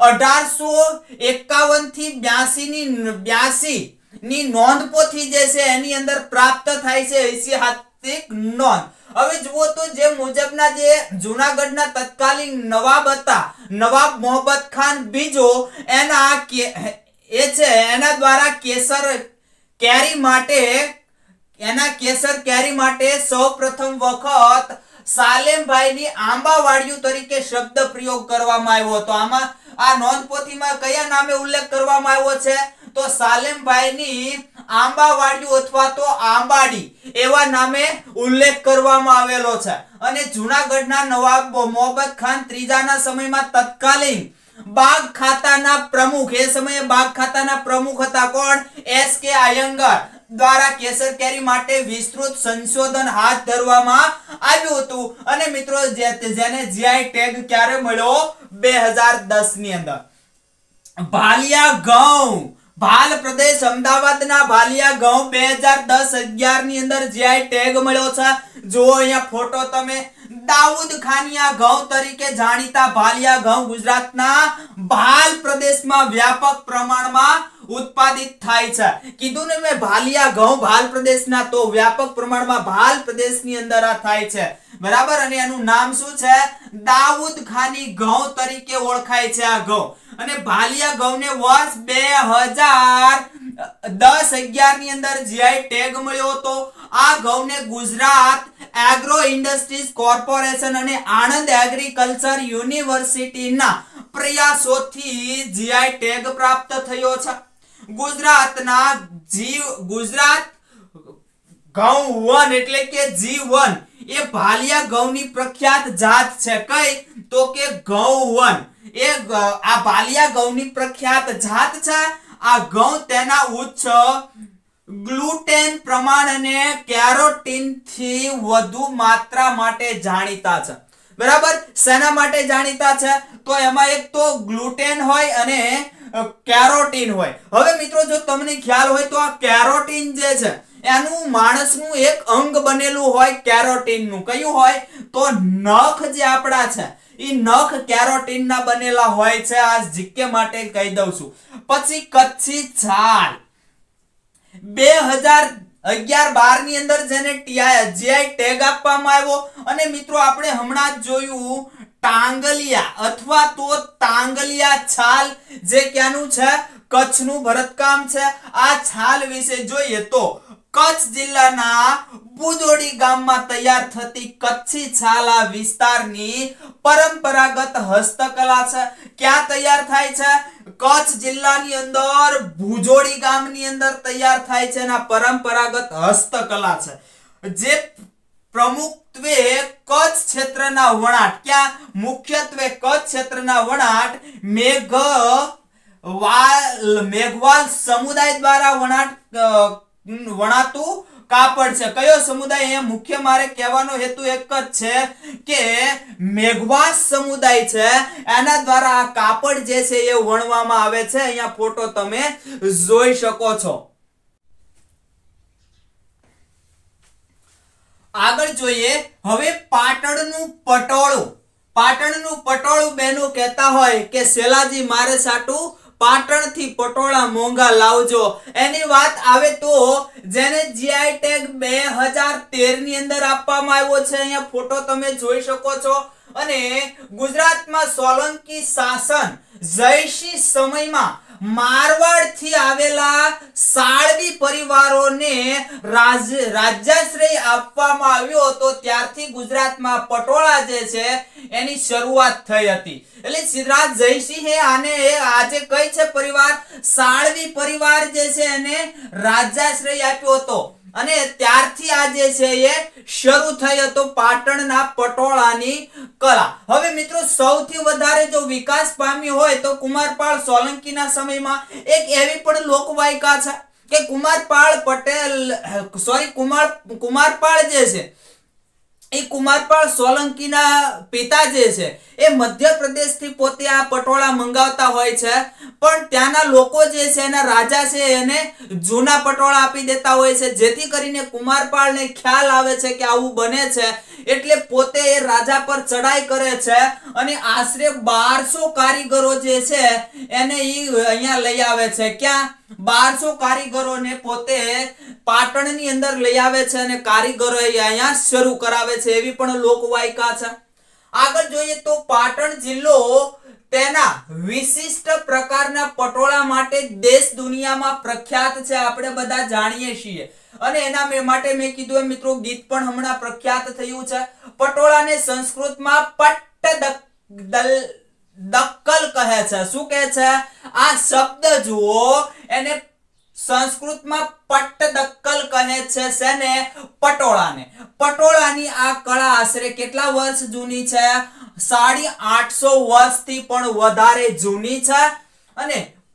1851 થી 82 ની નોંધપોથી જે છે એની અંદર પ્રાપ્ત થાય છે ઐતિહાસિક નોંધ। હવે જુઓ તો જે મુજબના જે જૂનાગઢના તત્કાલીન નવાબ હતા નવાબ મોહમ્મદ ખાન બીજો એના દ્વારા કેસર કેરી માટે સૌપ્રથમ વખત સાલેમભાઈની આંબાવાડિયું તરીકે શબ્દ પ્રયોગ કરવામાં આવ્યો હતો। આમાં આ નોંધપોથીમાં કયા નામે ઉલ્લેખ કરવામાં આવ્યો છે તો સાલેમભાઈની આંબાવાડિયું અથવા તો આંબાડી એવા નામે ઉલ્લેખ કરવામાં આવેલો છે। અને જૂનાગઢના નવાબ મોહમ્મદ ખાન ત્રીજાના સમયમાં તત્કાલીન બાગ ખાતાના પ્રમુખ એ સમયે બાગ ખાતાના પ્રમુખ હતા કોણ એસ કે આયંગર। દ્વારા કેસર કેરી માટે વિસ્તૃત સંશોધન હાથ ધરવામાં આવ્યું હતું અને મિત્રો જેને જીઆઈ ટેગ ક્યારે મળ્યો 2010 ની અંદર ભાલિયા ઘઉં ભાલ પ્રદેશ અમદાવાદના ભાલિયા ઘઉં 2010-11 ની અંદર જીઆઈ ટેગ મળ્યો છે જો અહીંયા ફોટો તમે દાઉદ ખાનિયા ઘઉં તરીકે જાણીતા ભાલિયા ઘઉં ગુજરાતના ભાલ પ્રદેશમાં વ્યાપક પ્રમાણમાં ઉત્પાદિત થાય છે કીધું ને મેં ભાલિયા ઘઉં ભાલ પ્રદેશના તો વ્યાપક પ્રમાણમાં ભાલ પ્રદેશની અંદર આ થાય છે બરાબર અને એનું નામ શું છે દાઉદ ખાની ઘઉં તરીકે ઓળખાય છે આ ઘઉં અને ભાલિયા ઘઉંને વર્ષ 2010-11 ની અંદર જીઆઈ ટેગ મળ્યો હતો આ ઘઉંને ગુજરાત એગ્રો ઇન્ડસ્ટ્રીઝ કોર્પોરેશન અને આણંદ એગ્રીકલ્ચર યુનિવર્સિટીના પ્રયાસોથી જીઆઈ ટેગ પ્રાપ્ત થયો છે ગુજરાતના ગુજરાત ઘઉં 1 એટલે કે G1 એ ભાલિયા ઘઉંની પ્રખ્યાત જાત છે કઈ તો કે ઘઉં 1 એ આ ભાલિયા ઘઉંની પ્રખ્યાત જાત છે આ ઘઉં તેના ઉચ્ચ ગ્લુટેન પ્રમાણ અને કેરોટીન થી વધુ માત્રા માટે જાણીતા છે બરાબર શેના માટે જાણીતા છે તો એમાં એક તો ગ્લુટેન હોય અને કેરોટીન હોય હવે મિત્રો જો તમને ખ્યાલ હોય તો આ કેરોટીન જે છે એનું માણસનું એક અંગ બનેલું હોય કેરોટીન નું કયું હોય તો નખ જે આપડા છે ઈ નખ કેરોટીન ના બનેલા હોય છે આ જીકે માટે કહી દઉં છું પછી કચ્છી છાલ 2011-12 ની અંદર જેને જીઆઈ ટેગ આપવામાં આવ્યો અને મિત્રો આપણે હમણાં જ જોયું ટાંગલિયા અથવા તો તાંગલિયા છાલ જે ક્યાંનું છે કચ્છનું ભરતકામ છે આ છાલ વિશે જોઈએ તો કચ્છ જિલ્લાના બુદોડી ગામમાં તૈયાર થતી કચ્છી છાલ આ વિસ્તારની પરંપરાગત હસ્તકલા છે ક્યાં તૈયાર થાય છે કચ્છ જિલ્લાની અંદર ભુજોડી ગામની અંદર તૈયાર થાય છે અને પરંપરાગત હસ્તકલા છે જે પ્રમુખત્વે કચ્છ ક્ષેત્રના વણાટ ક્યાં મુખ્યત્વે કચ્છ ક્ષેત્રના વણાટ મેઘવાલ સમુદાય દ્વારા વણાતું કાપડ છે કયો સમુદાય અહીંયા મુખ્ય મારે કહેવાનો હેતુ એક જ છે કે મેઘવાલ સમુદાય છે એના દ્વારા આ કાપડ જે છે એ વણવામાં આવે છે અહીંયા ફોટો તમે જોઈ શકો છો આગળ જોઈએ હવે પાટણનું પટોળું બેનો કહેતા હોય કે સેલાજી મારે સાટું પાટણથી પટોળા મોંઘા લાવજો એની વાત આવે તો જેને જીઆઈ ટેગ 2013 ની અંદર આપવામાં આવ્યો છે અહીંયા ફોટો તમે જોઈ શકો છો અને ગુજરાતમાં સોલંકી શાસન જયસિંહ સમયમાં મારવાડ થી આવેલા સાળવી પરિવારોને રાજ્યાશ્રય આપવામાં આવ્યો હતો ત્યારથી ગુજરાતમાં પટોળા જે છે એની શરૂઆત થઈ હતી એટલે સિદ્ધરાજ જયસિંહે આને આજે કઈ છે પરિવાર સાળવી પરિવાર જે છે એને રાજ્યાશ્રય આપ્યો હતો અને ત્યારથી આ જે છે એ શરૂ થઈ હતો પાટણના પટોળાની કલા હવે મિત્રો સૌથી વધારે જો વિકાસ પામી હોય તો કુમારપાળ સોલંકીના સમયમાં એક એવી પણ લોકવાયકા છે કે કુમારપાળ જે છે એ કુમારપાળ સોલંકીના પિતા જે છે એ મધ્યપ્રદેશ થી પોતે આ પટોળા મંગાવતા હોય છે પણ ત્યાંના લોકો જે છે એના રાજા છે એને જૂના પટોળા આપી દેતા હોય છે જેથી કરીને કુમારપાળને ખ્યાલ આવે છે કે આવું બને છે એટલે પોતે એ રાજા પર ચડાઈ કરે છે અને આશરે 1200 કારીગરો જે છે એને અહીંયા લઈ આવે છે ક્યાં 1200 કારીગરોને પોતે પાટણની અંદર લઈ આવે છે અને કારીગરો અહીંયા શરૂ કરાવે છે એવી પણ લોકવાયકા છે આગળ જોઈએ તો પાટણ જિલ્લો તેના વિશિષ્ટ પ્રકારના પટોળા માટે દેશ દુનિયામાં પ્રખ્યાત છે આપણે બધા જાણીએ છીએ અને એના માટે મેં કીધું મિત્રો ગીત પણ હમણાં પ્રખ્યાત થયું છે પટોળાને સંસ્કૃતમાં દક્કલ કહે છે શું કહે છે આ શબ્દ જુઓ એને સંસ્કૃતમાં પટ્ટદક્કલ કહે છે શેને પટોળાની આ કળા આશરે કેટલા વર્ષ જૂની છે 850 વર્ષથી પણ વધારે જૂની છે અને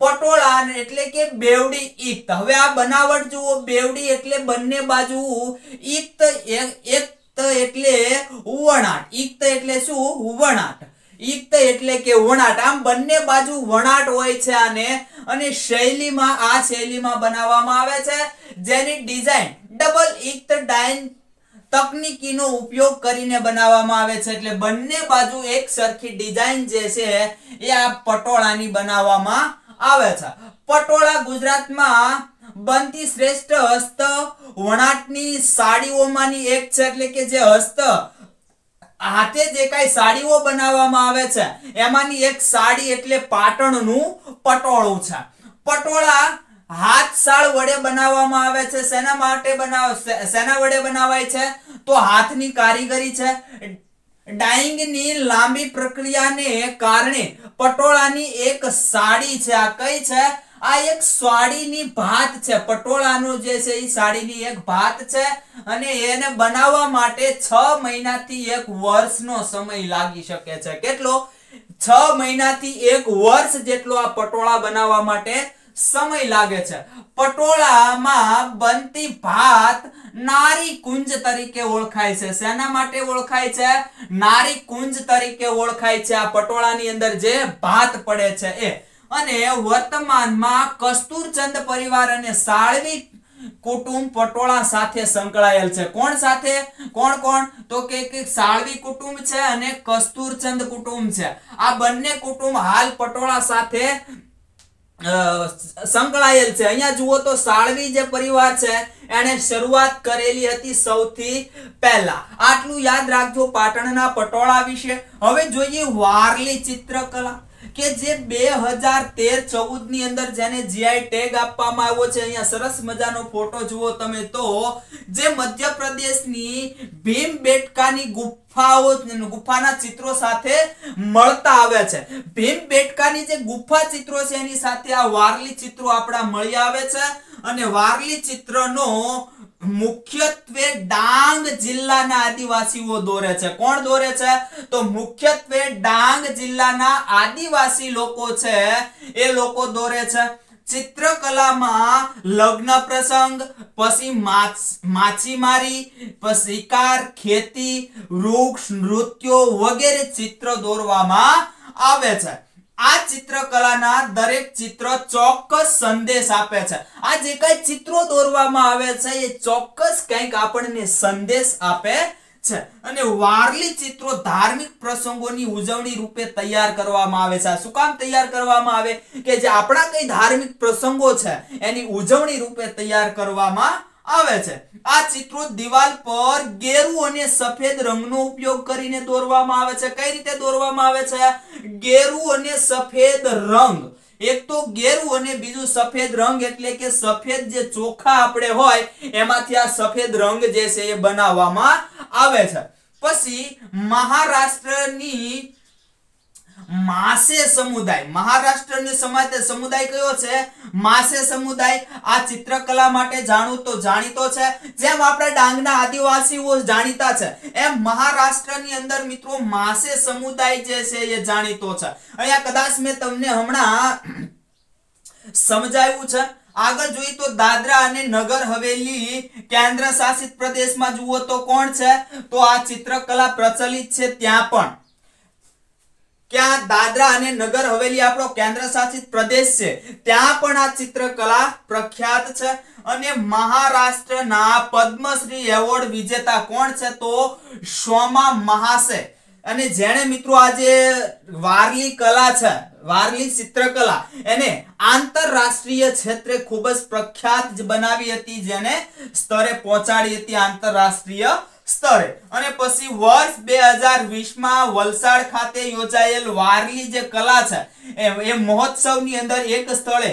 પટોળા એટલે કે બેવડી ઇક્ત. હવે આ બનાવટ જુઓ, બેવડી એટલે બંને બાજુ, ઇક્ત એટલે વણાટ. ઇક્ત એટલે શું? વણાટ. ઇક્ત એટલે કે વણાટ. આમ બંને બાજુ વણાટ હોય છે આને. અને શૈલીમાં, આ શૈલીમાં બનાવવામાં આવે છે, જેની ડિઝાઇન ડબલ ઇક્ત ડાઇન તકનીકીનો ઉપયોગ કરીને બનાવવામાં આવે છે. એટલે બંને બાજુ એક સરખી ડિઝાઇન જે છે એ આ પટોળાની બનાવવામાં આવે છે. પટોળા ગુજરાતમાં બનતી શ્રેષ્ઠ હસ્ત વણાટની સાડીઓમાંની એક છે. એટલે કે જે હસ્ત હાથે જે કઈ સાડીઓ બનાવવામાં આવે છે એમાંની એક સાડી એટલે પાટણનું પટોળું છે. પટોળા હાથ સાળ વડે બનાવવામાં આવે છે. શેના વડે બનાવાય છે? તો હાથની કારીગરી છે. ડાઇંગની લાંબી પ્રક્રિયાને કારણે પટોળાની એક સાડી છે. આ કઈ છે? આ એક સાડીની ભાત છે. પટોળાનું જે છે એ સાડીની એક ભાત છે. અને એને બનાવવા માટે 6 મહિનાથી 1 વર્ષનો સમય લાગી શકે છે. કેટલો? 6 મહિનાથી 1 વર્ષ જેટલો આ પટોળા બનાવવા માટે સમય લાગે છે. પટોળામાં બનતી ભાત નારી કુંજ તરીકે ઓળખાય છે. શેના માટે ઓળખાય છે? નારી કુંજ તરીકે ઓળખાય છે. આ પટોળાની અંદર જે ભાત પડે છે એ. અને વર્તમાનમાં કસ્તુરચંદ પરિવાર અને સાળવી કુટુંબ પટોળા સાથે સંકળાયેલ છે. કોણ સાથે? કોણ? તો કે સાળવી કુટુંબ છે અને કસ્તુરચંદ કુટુંબ છે. આ બંને કુટુંબ હાલ પટોળા સાથે સંકળાયેલ છે. અહીંયા જુઓ તો સાળવી જે પરિવાર છે એને શરૂઆત કરેલી હતી સૌથી પહેલા. આટલું યાદ રાખજો પાટણના પટોળા વિશે. હવે જોઈએ વારલી ચિત્રકલા કે જે 2013-14 ની અંદર જેને જીઆઈ ટેગ આપવામાં આવ્યો છે. અહીંયા સરસ મજાનો ફોટો જુઓ તમે તો, જે મધ્યપ્રદેશની ભીમબેટકાની ગુફાના ચિત્રો સાથે મળતા આવે છે. ભીમબેટકાની જે ગુફા ચિત્રો છે એની સાથે આ વારલી ચિત્રો આપણા મળી આવે છે. અને વારલી ચિત્રનો મુખ્યત્વે ડાંગ જિલ્લાના આદિવાસીઓ દોરે છે. કોણ દોરે છે? તો મુખ્યત્વે ડાંગ જિલ્લાના આદિવાસી લોકો છે એ લોકો દોરે છે. ચિત્રકલામાં લગ્ન પ્રસંગ, પછી માછીમારી, પછી શિકાર, ખેતી, વૃક્ષ, નૃત્યો વગેરે ચિત્ર દોરવામાં આવે છે. આ ચિત્રકલાના દરેક ચિત્ર ચોક્કસ સંદેશ આપે છે. આ જે કઈ ચિત્રો દોરવામાં આવે છે એ ચોક્કસ કંઈક આપણને સંદેશ આપે છે. અને વારલી ચિત્રો ધાર્મિક પ્રસંગોની ઉજવણી રૂપે તૈયાર કરવામાં આવે છે. શું કામ તૈયાર કરવામાં આવે? કે જે આપણા કઈ ધાર્મિક પ્રસંગો છે એની ઉજવણી રૂપે તૈયાર કરવામાં આવે છે. આ ચિત્રો દિવાલ પર ગેરુ અને સફેદ રંગનો ઉપયોગ કરીને દોરવામાં આવે છે. કઈ રીતે દોરવામાં આવે છે? ગેરુ અને સફેદ રંગ. એક તો ગેરુ અને બીજું સફેદ રંગ. એટલે કે સફેદ જે ચોખા આપણે હોય એમાંથી આ સફેદ રંગ જે છે એ બનાવવામાં આવે છે. પછી મહારાષ્ટ્રની માસે સમુદાય. મહારાષ્ટ્રની સમુદાય કયો છે? માસે સમુદાય. આ ચિત્રકલા માટે જાણીતો છે. જેમ આપણા ડાંગના આદિવાસીઓ જાણીતા છે એમ મહારાષ્ટ્રની અંદર મિત્રો માસે સમુદાય જે છે એ જાણીતો છે. અહીંયા કદાચ મેં તમને હમણાં સમજાવ્યું છે. આગળ જોઈએ તો દાદરા અને નગર હવેલી કેન્દ્ર શાસિત પ્રદેશમાં જુઓ તો કોણ છે? તો આ ચિત્રકલા પ્રચલિત છે ત્યાં પણ. ક્યાં? દાદરા અને નગર હવેલી આપણો કેન્દ્ર શાસિત પ્રદેશ છે ત્યાં પણ આ ચિત્રકલા પ્રખ્યાત છે. અને મહારાષ્ટ્રના પદ્મશ્રી એવોર્ડ વિજેતા કોણ છે? તો સોમા મહાસે. અને જેણે મિત્રો આ જે વારલી કલા છે, વારલી ચિત્રકલા, એને આંતરરાષ્ટ્રીય ક્ષેત્રે ખૂબ જ પ્રખ્યાત બનાવી હતી, જેને સ્તરે પહોંચાડી હતી આંતરરાષ્ટ્રીય સ્તરે. અને પછી વર્ષ 2020 માં વલસાડ ખાતે યોજાયેલ વારલી જે કલા છે એ મહોત્સવની અંદર એક સ્થળે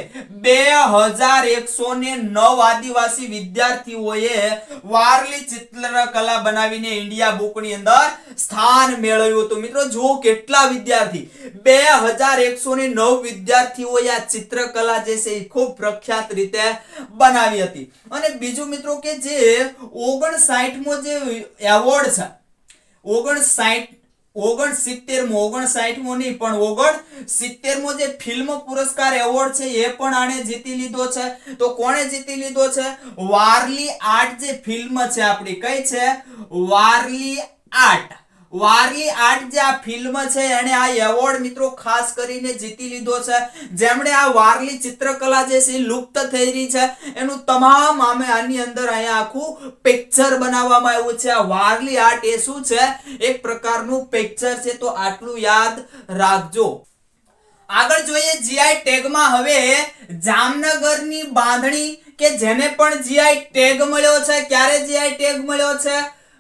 2109 આદિવાસી વિદ્યાર્થીઓએ વારલી ચિત્રકલા બનાવીને ઇન્ડિયા બુકની અંદર સ્થાન મેળવ્યું હતું. મિત્રો જુઓ કેટલા વિદ્યાર્થી, 2109 વિદ્યાર્થીઓએ આ ચિત્રકલા જે છે એ ખૂબ પ્રખ્યાત રીતે બનાવી હતી. અને બીજું મિત્રો કે જે 59મો જે એવોર્ડ છે, 59 69મો 59મો નહીં પણ 69મો જે ફિલ્મ પુરસ્કાર એવોર્ડ છે એ પણ આણે જીતી લીધો છે. તો કોણે જીતી લીધો છે? વારલી 8 જે ફિલ્મ છે આપણી, કઈ છે? વારલી 8. વારલી 8 જે આ ફિલ્મ છે એને આ એવોર્ડ મિત્રો ખાસ કરીને જીતી લીધો છે. જેમણે આ વારલી ચિત્રકલા જે છે લુપ્ત થઈ રહી છે એનું તમામ આની અંદર અહીંયા આખું પિક્ચર બનાવવામાં આવ્યું છે. આ વારલી 8 એ શું છે? એક પ્રકારનું પિક્ચર છે. તો આટલું યાદ રાખજો. આગળ જોઈએ જીઆઈ ટેગમાં. હવે જામનગરની બાંધણી કે જેને પણ જીઆઈ ટેગ મળ્યો છે, ક્યારે જીઆઈ ટેગ મળ્યો છે?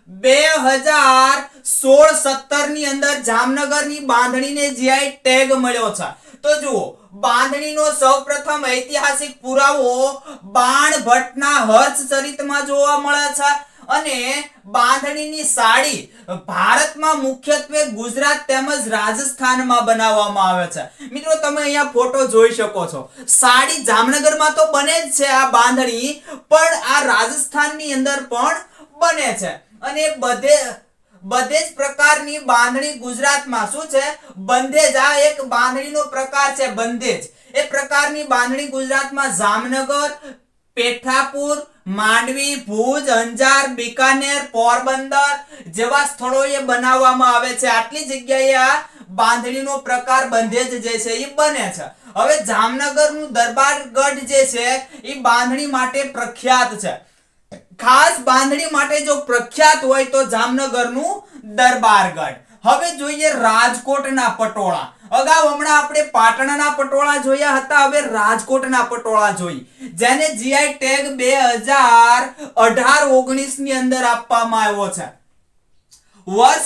2016-17 ની અંદર જામનગરની બાંધણીને જીઆઈ ટેગ મળ્યો છે. તો જુઓ, બાંધણીનો સૌપ્રથમ ઐતિહાસિક પુરાવો બાણભટ્ટના હર્ષચરિતમાં જોવા મળે છે. અને બાંધણીની સાડી ભારતમાં મુખ્યત્વે ગુજરાત તેમજ રાજસ્થાનમાં બનાવવામાં આવે છે. મિત્રો તમે અહીંયા ફોટો જોઈ શકો છો. સાડી જામનગરમાં તો બને જ છે આ બાંધણી, પણ આ રાજસ્થાનની અંદર પણ બને છે. અને બધે જ પ્રકારની બાંધણી ગુજરાતમાં શું છે? બંધેજ. આ એક બાંધણીનો પ્રકાર છે, બંધેજ. એ પ્રકારની બાંધણી ગુજરાતમાં જામનગર, પેઠાપુર, માંડવી, ભુજ, અંજાર, બીકાનેર, પોરબંદર જેવા સ્થળોએ બનાવવામાં આવે છે. આટલી જગ્યાએ આ બાંધણીનો પ્રકાર બંધેજ જે છે એ બને છે. હવે જામનગરનું દરબારગઢ જે છે એ બાંધણી માટે પ્રખ્યાત છે. ખાસ બાંધણી માટે જો પ્રખ્યાત હોય તો જામનગરનું દરબારગઢ. હવે જોઈએ રાજકોટના પટોળા. અગાઉ હમણાં આપણે પાટણના પટોળા જોયા હતા, હવે રાજકોટના પટોળા જોઈ, જેને જીઆઈ ટેગ 2018-19 ની અંદર આપવામાં આવ્યો છે. વર્ષ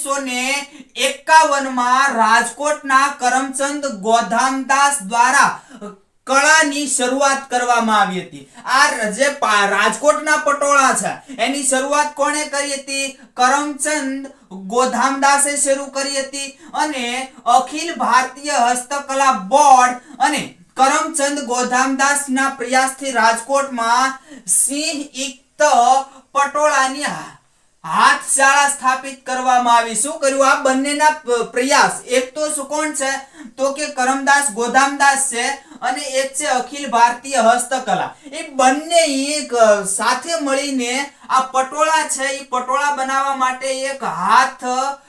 1951 માં રાજકોટના કરમચંદ ગોધામદાસ દ્વારા કળાની શરૂઆત કરવામાં આવી હતી. આ જે રાજકોટના પટોળા છે એની શરૂઆત કોણે કરી હતી? કરમચંદ ગોધામદાસે શરૂ કરી હતી. અને અખિલ ભારતીય હસ્તકલા બોર્ડ અને કરમચંદ ગોધામદાસના પ્રયાસથી રાજકોટમાં સિંહ ઇક્ત પટોળાની હાથશાળા સ્થાપિત કરવામાં આવી. શું કર્યું? આ બંનેના પ્રયાસ, એક તો શું કોણ છે તો કે કરમદાસ ગોધામદાસ છે અને એક છે અખિલ ભારતીય હસ્તકલા. એ બંને એક સાથે મળીને આ પટોળા છે એ પટોળા બનાવવા માટે એક હાથ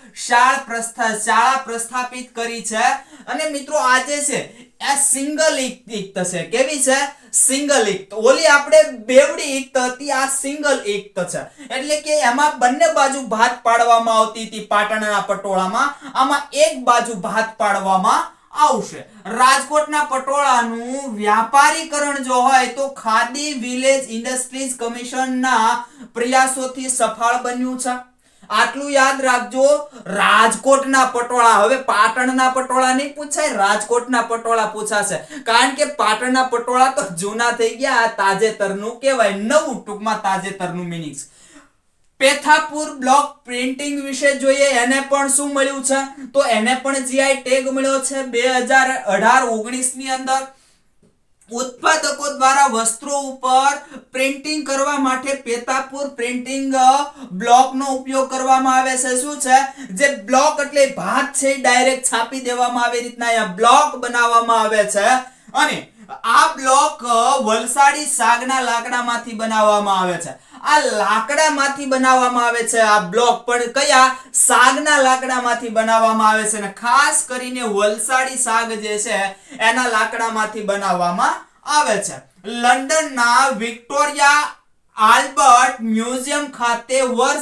શાળા પ્રસ્થાપિત કરી છે. અને મિત્રો આજે છે આ સિંગલ ઇક્ત છે. કેવી છે? સિંગલ ઇક્ત. ઓલી આપણે બેવડી ઇક્ત હતી, આ સિંગલ ઇક્ત છે. એટલે કે એમાં બંને બાજુ ભાત પાડવામાં આવતી હતી પાટણના પટોળામાં, આમાં એક બાજુ ભાત પાડવામાં આવશે. રાજકોટના પટોળાનું વ્યાપારીકરણ જો હોય તો ખાદી વિલેજ ઇન્ડસ્ટ્રીઝ કમિશનના પ્રયાસોથી સફળ બન્યું છે. આટલું યાદ રાખજો. રાજકોટના પટોળા. હવે પાટણના પટોળા નહીં પૂછાય, રાજકોટના પટોળા પૂછાશે. કારણ કે પાટણના પટોળા તો જૂના થઈ ગયા, આ તાજેતરનું કહેવાય, નવું, ટૂંકમાં તાજેતરનું મીનિંગ. પેથાપુર બ્લોક પ્રિન્ટિંગ વિશે જોઈએ. એને પણ શું મળ્યું છે? તો એને પણ જીઆઈ ટેગ મળ્યો છે 2018-19 ની અંદર. ઉત્પાદકો દ્વારા વસ્ત્રો ઉપર પ્રિન્ટિંગ કરવા માટે પેથાપુર પ્રિન્ટિંગ બ્લોકનો ઉપયોગ કરવામાં આવે છે. શું છે? જે બ્લોક એટલે ભાત છે ડાયરેક્ટ છાપી દેવામાં આવે, રીતના અહીંયા બ્લોક બનાવવામાં આવે છે. અને આ બ્લોક વલસાડી સાગના લાકડામાંથી બનાવવામાં આવે છે. આ લાકડામાંથી બનાવવામાં આવે છે. આ બ્લોક પણ કયા? સાગના લાકડામાંથી બનાવવામાં આવે છે. અને ખાસ કરીને વલસાડી સાગ જે છે એના લાકડામાંથી બનાવવામાં આવે છે. લંડનના વિક્ટોરિયા આલ્બર્ટ મ્યુઝિયમ ખાતે વર્ષ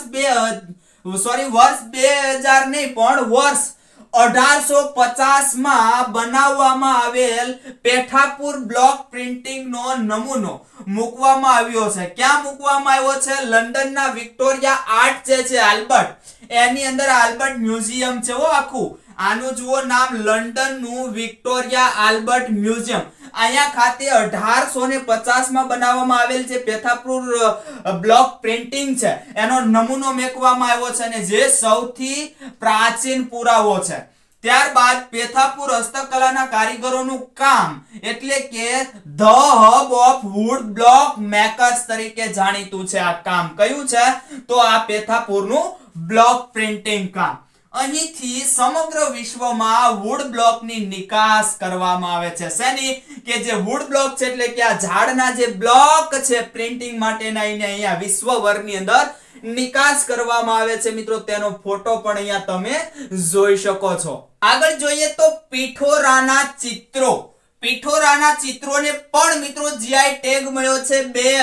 2000 નહીં પણ વર્ષ 1850 માં બનાવવામાં આવેલ પેઠાપુર બ્લોક પ્રિન્ટિંગ નો નમૂનો મૂકવામાં આવ્યો છે. ક્યાં મૂકવામાં આવ્યો છે? લંડનના વિક્ટોરિયા આર્ટ જે છે આલ્બર્ટ, એની અંદર આલ્બર્ટ મ્યુઝિયમ છે હો આખું. આનું જુઓ નામ, લંડનનું વિક્ટોરિયા આલ્બર્ટ મ્યુઝિયમ. અહીંયા ખાતે 1850 માં બનાવવામાં આવેલ જે પેથાપુર બ્લોક પ્રિન્ટિંગ છે એનો નમૂનો મેકવામાં આવ્યો છે અને જે સૌથી પ્રાચીન પુરાવો છે. ત્યારબાદ પેથાપુર હસ્તકલાના કારીગરોનું કામ એટલે કે the hub of wood block makers તરીકે જાણીતું છે. આ કામ કયું છે? તો આ પેથાપુરનું બ્લોક પ્રિન્ટિંગ કામ. અહીંથી સમગ્ર વિશ્વમાં વુડ બ્લોકની નિકાસ કરવામાં આવે છે. શેની? કે જે વુડ બ્લોક છે એટલે કે આ ઝાડના જે બ્લોક છે પ્રિન્ટિંગ માટેના એને અહીંયા વિશ્વભરની અંદર નિકાસ કરવામાં આવે છે. મિત્રો તેનો ફોટો પણ અહીંયા તમે જોઈ શકો છો. આગળ જોઈએ તો પિઠોરાના ચિત્રો. પિઠોરાના ચિત્રોને પણ મિત્રો જીઆઈ ટેગ મળ્યો છે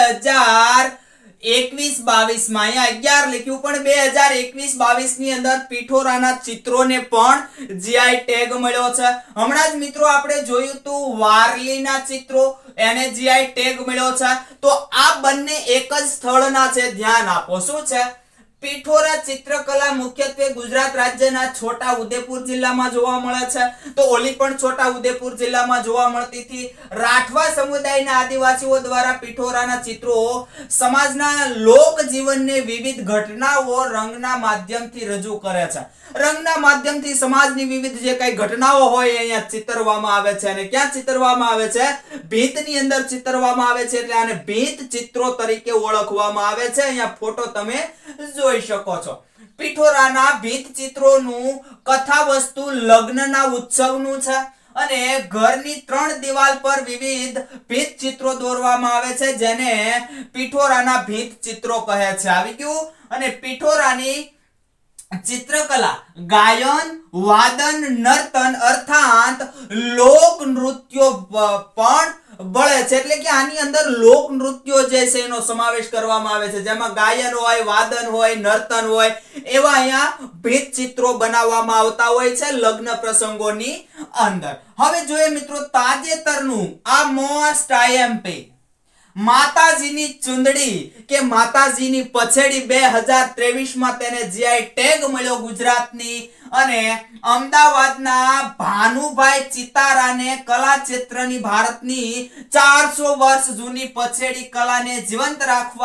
2021-22 માં. અહીંયા 11 લખ્યું પણ 2021-22 ની અંદર પિઠોરાના ચિત્રોને પણ જીઆઈ ટેગ મળ્યો છે. હમણાં જ મિત્રો આપણે જોયું તું વારલીના ચિત્રો, એને જીઆઈ ટેગ મળ્યો છે. તો આ બંને એક જ સ્થળના છે, ધ્યાન આપો. શું છે? પિઠોરા ચિત્રકલા મુખ્યત્વે ગુજરાત રાજ્યના છોટા ઉદેપુર જિલ્લામાં જોવા મળે છે. તો ઓલી પણ છોટા ઉદેપુર જિલ્લામાં જોવા મળતી હતી. રાઠવા સમુદાયના આદિવાસીઓ દ્વારા પિઠોરાના ચિત્રો સમાજના લોક જીવનને વિવિધ ઘટનાઓ રંગના માધ્યમથી રજૂ કરે છે. રંગના માધ્યમથી સમાજની વિવિધ જે કઈ ઘટનાઓ હોય અહીંયા ચિતરવામાં આવે છે. અને ક્યાં ચિતરવામાં આવે છે? ભીંતની અંદર ચિતરવામાં આવે છે. એટલે આને ભીંત ચિત્રો તરીકે ઓળખવામાં આવે છે. અહીંયા ફોટો તમે જોઈ શકો છો. પિઠોરાના ભીંત ચિત્રોનું કથા વસ્તુ લગ્નના ઉત્સવનું છે. અને ઘરની 3 દિવાલ પર વિવિધ ભીંત ચિત્રો દોરવામાં આવે છે, જેને પિઠોરાના ભીંત ચિત્રો કહે છે. આવી ગયું. અને પિઠોરાની ચિત્રકલા ગાયન, વાદન, નર્તન અર્થાત લોક નૃત્યો પણ ભળે છે. એટલે કે આની અંદર લોક નૃત્યો જે છે એનો સમાવેશ કરવામાં આવે છે, જેમાં ગાયન હોય, વાદન હોય, નર્તન હોય, એવા અહીંયા ભીંત ચિત્રો બનાવવામાં આવતા હોય છે લગ્ન પ્રસંગોની અંદર. હવે જોઈએ મિત્રો તાજેતરનું આ મોસ્ટ આઈએમપી માતાજીની ચુંદડી કે માતાજીની પછેડી 2023 માં તેને જીઆઈ ટેગ મળ્યો ગુજરાતની. અને અમદાવાદના ભાનુભાઈ ચિતારાને કલા ક્ષેત્રની ભારતની 400 વર્ષ જૂની પછેડી કલાને જીવંત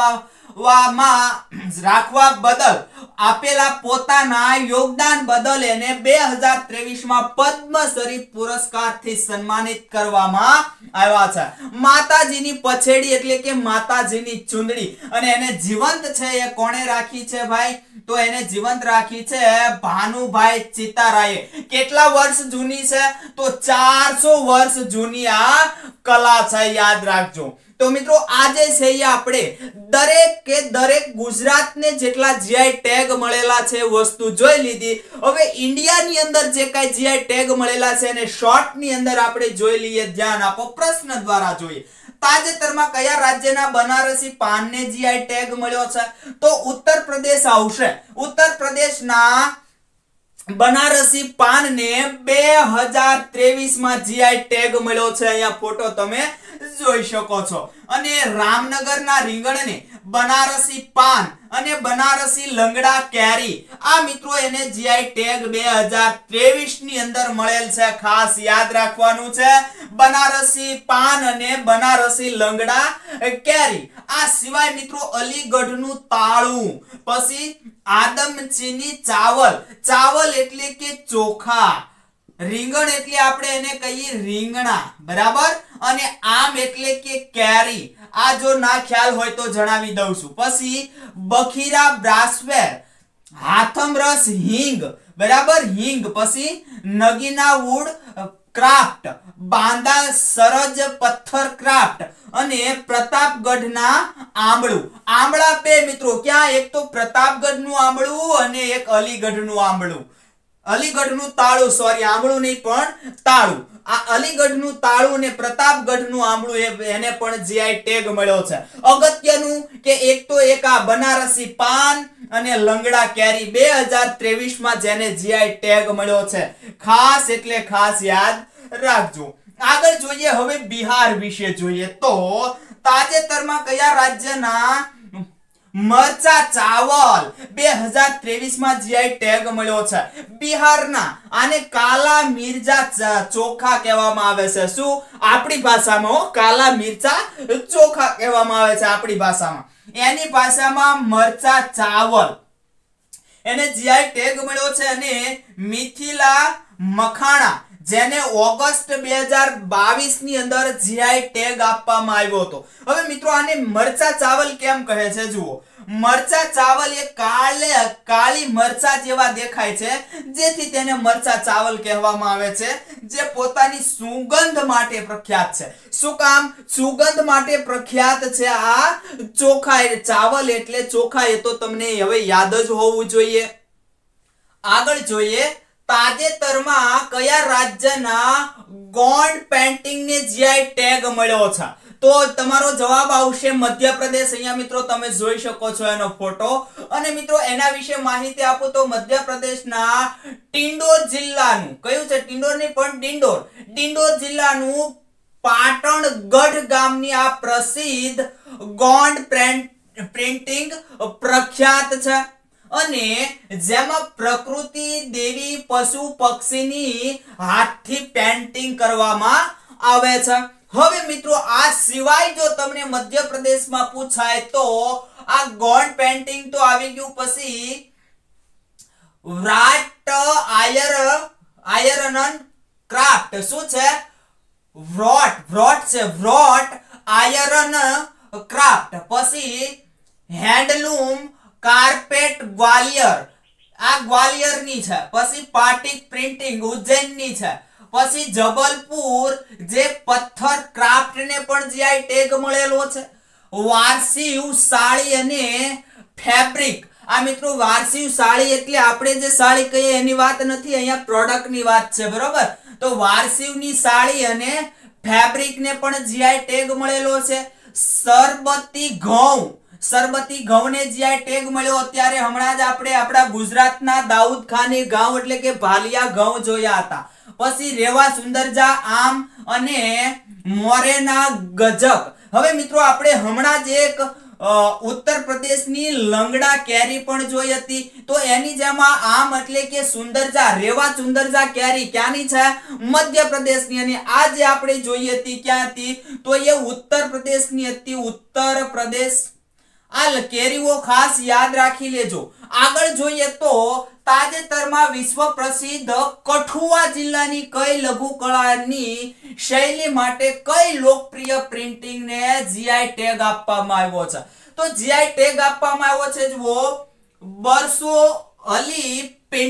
રાખવા બદલ આપેલા પોતાના યોગદાન બદલ એને 2023 માં પદ્મશ્રી પુરસ્કારથી સન્માનિત કરવામાં આવ્યા છે. માતાજીની પછેડી એટલે કે માતાજીની ચુંદડી, અને એને જીવંત છે એ કોણે રાખી છે ભાઈ? તો એને જીવંત રાખી છે ભાનુભાઈ ચિતારાએ. કેટલા વર્ષ જૂની છે? તો 400 વર્ષ જૂની આ કલા છે, યાદ રાખજો. તો મિત્રો આજે છે આપણે દરેક ગુજરાતને જેટલા જીઆઈ ટેગ મળેલા છે વસ્તુ જોઈ લીધી. હવે ઇન્ડિયાની અંદર જે કઈ જીઆઈ ટેગ મળેલા છે એને શોર્ટ ની અંદર આપણે જોઈ લઈએ. ધ્યાન આપો, પ્રશ્ન દ્વારા જોઈએ. તાજેતરમાં કયા રાજ્યના બનારસી પાનને જીઆઈ ટેગ મળ્યો છે? તો ઉત્તર પ્રદેશ આવશે. ઉત્તર પ્રદેશના બનારસી પાનને 2023 માં જીઆઈ ટેગ મળ્યો છે. અહીંયા ફોટો તમે જોઈ શકો છો. અને રામનગરના રીંગણને બનારસી પાન અને બનારસી લંગડા કેરી, આ મિત્રો એને જીઆઈ ટેગ 2023 ની અંદર મળેલ છે. ખાસ યાદ રાખવાનું છે, બનારસી પાન અને બનારસી લંગડા કેરી. આ સિવાય મિત્રો અલીગઢનું તાળું, પછી આદમચીની ચાવલ. ચાવલ એટલે કે ચોખા, રીંગણ એટલે આપણે એને કહીએ રીંગણા, બરાબર. અને આમ એટલે કે કેરી. આ જો ના ખ્યાલ હોય તો જણાવી દઉં છું. પછી બખીરા બ્રાસવેર, હાથમરસ હિંગ, બરાબર, હિંગ. પછી નગીના વુડ ક્રાફ્ટ, બાંદા સરજ પથ્થર ક્રાફ્ટ, અને પ્રતાપગઢના આંબળું. આંબળા બે મિત્રો ક્યાં? એક તો પ્રતાપગઢનું આંબળું અને એક અલીગઢનું આંબળું. અલીગઢનું તાળું, સોરી આંબળું નહીં પણ તાળું. આ અલીગઢનું તાળું અને પ્રતાપગઢનું આંબળું એને પણ જીઆઈ ટેગ મળ્યો છે. અગત્યનું કે એક તો એક આ બનારસી પાન અને લંગડા કેરી 2023 માં જેને જીઆઈ ટેગ મળ્યો છે. ખાસ એટલે ખાસ યાદ રાખજો. આગળ જોઈએ હવે બિહાર વિશે જોઈએ. તો તાજેતરમાં કયા રાજ્યના મરચા ચાવલ 2023 માં જીઆઈ ટેગ મળ્યો છે? બિહારના. આને કાલા મિર્ચા ચોખા કહેવામાં આવે છે. શું? આપણી ભાષામાં કાલા મિર્ચા ચોખા કહેવામાં આવે છે આપણી ભાષામાં. એની ભાષામાં મરચા ચાવલ એને જીઆઈ ટેગ મળ્યો છે. અને મિથિલા મખાણા જેને ઓગસ્ટ 2022 ની અંદર જીઆઈ ટેગ આપવામાં આવ્યો હતો. હવે મિત્રો આને મરચા ચાવલ કેમ કહે છે? જુઓ, મરચા ચાવલ એ કાળી મરચા જેવા દેખાય છે, જેથી તેને મરચા ચાવલ કહેવામાં આવે છે, જે પોતાની સુગંધ માટે પ્રખ્યાત છે. શું કામ? સુગંધ માટે પ્રખ્યાત છે આ ચોખા. ચાવલ એટલે ચોખા, એ તો તમને હવે યાદ જ હોવું જોઈએ. આગળ જોઈએ, તાજેતરમાં કયા રાજ્યના ગોંડ પેઇન્ટિંગને જીઆઈ ટેગ મળ્યો છે? તો તમારો જવાબ આવશે મધ્યપ્રદેશ. અહીંયા મિત્રો તમે જોઈ શકો છો એનો ફોટો. અને મિત્રો એના વિશે માહિતી આપું તો મધ્યપ્રદેશના ટિંડોર જિલ્લાનું, કયું છે? ટિંડોર નહીં પણ ડિંડોર જિલ્લાનું પાટણગઢ ગામની આ પ્રસિદ્ધ ગોંડ પ્રિન્ટિંગ પ્રખ્યાત છે, અને જેમાં પ્રકૃતિ, દેવી, પશુ, પક્ષીની હાથથી પેઇન્ટિંગ કરવામાં આવે છે. હવે મિત્રો આ સિવાય જો તમને મધ્યપ્રદેશમાં પૂછાય તો આ ગોંડ પેઇન્ટિંગ તો આવી ગયું, પછી વ્રાટ આયરન ક્રાફ્ટ. શું છે? વ્રોટ છે, વ્રોટ આયરન ક્રાફ્ટ. પછી હેન્ડલૂમ કાર્પેટ ગ્વાલિયર, આ ગ્વાલિયરની છે. પછી પાટિક પ્રિન્ટિંગ ઉજ્જૈનની છે. પછી જબલપુર, જે પથ્થર ક્રાફ્ટ ને પણ જીઆઈ ટેગ મળેલો છે. વારસીવ સાડી અને ફેબ્રિક. આ મિત્રો વારસીવ સાડી એટલે આપણે જે સાડી કહીએ એની વાત નથી, અહીંયા પ્રોડક્ટની વાત છે, બરોબર? તો વારસીવની સાડી અને ફેબ્રિક ને પણ જીઆઈ ટેગ મળેલો છે. સરબતી ઘઉંને જીઆઈ ટેગ મળ્યો. અત્યારે હમણાં જ આપણે આપણા ગુજરાતના દાઉદ ખાની ગાંવ એટલે કે ભાલિયા ઘઉં જોયા હતા. પછી રેવા સુંદરજા આમ અને મોરેના ગજક. હવે મિત્રો આપણે હમણાં જ એક ઉત્તર પ્રદેશની લંગડા કેરી પણ જોઈ હતી. તો એની જેમાં આમ એટલે કે સુંદરજા, રેવા સુંદરજા કેરી ક્યાંની છે? મધ્યપ્રદેશની. અને આ જે આપણે જોઈ હતી ક્યાં હતી? તો એ ઉત્તર પ્રદેશની હતી. ઉત્તર પ્રદેશ. આ કેરીઓ ખાસ યાદ રાખી લેજો. આગળ જોઈએ તો તાજેતરમાં વિશ્વ પ્રસિદ્ધ કઠુઆ જિલ્લાની કઈ લઘુકળાની શૈલી માટે કઈ લોકપ્રિય પ્રિન્ટિંગને જીઆઈ ટેગ આપવામાં આવ્યો છે? તો જીઆઈ ટેગ આપવામાં આવ્યો છે જુઓ, બરસોઅલી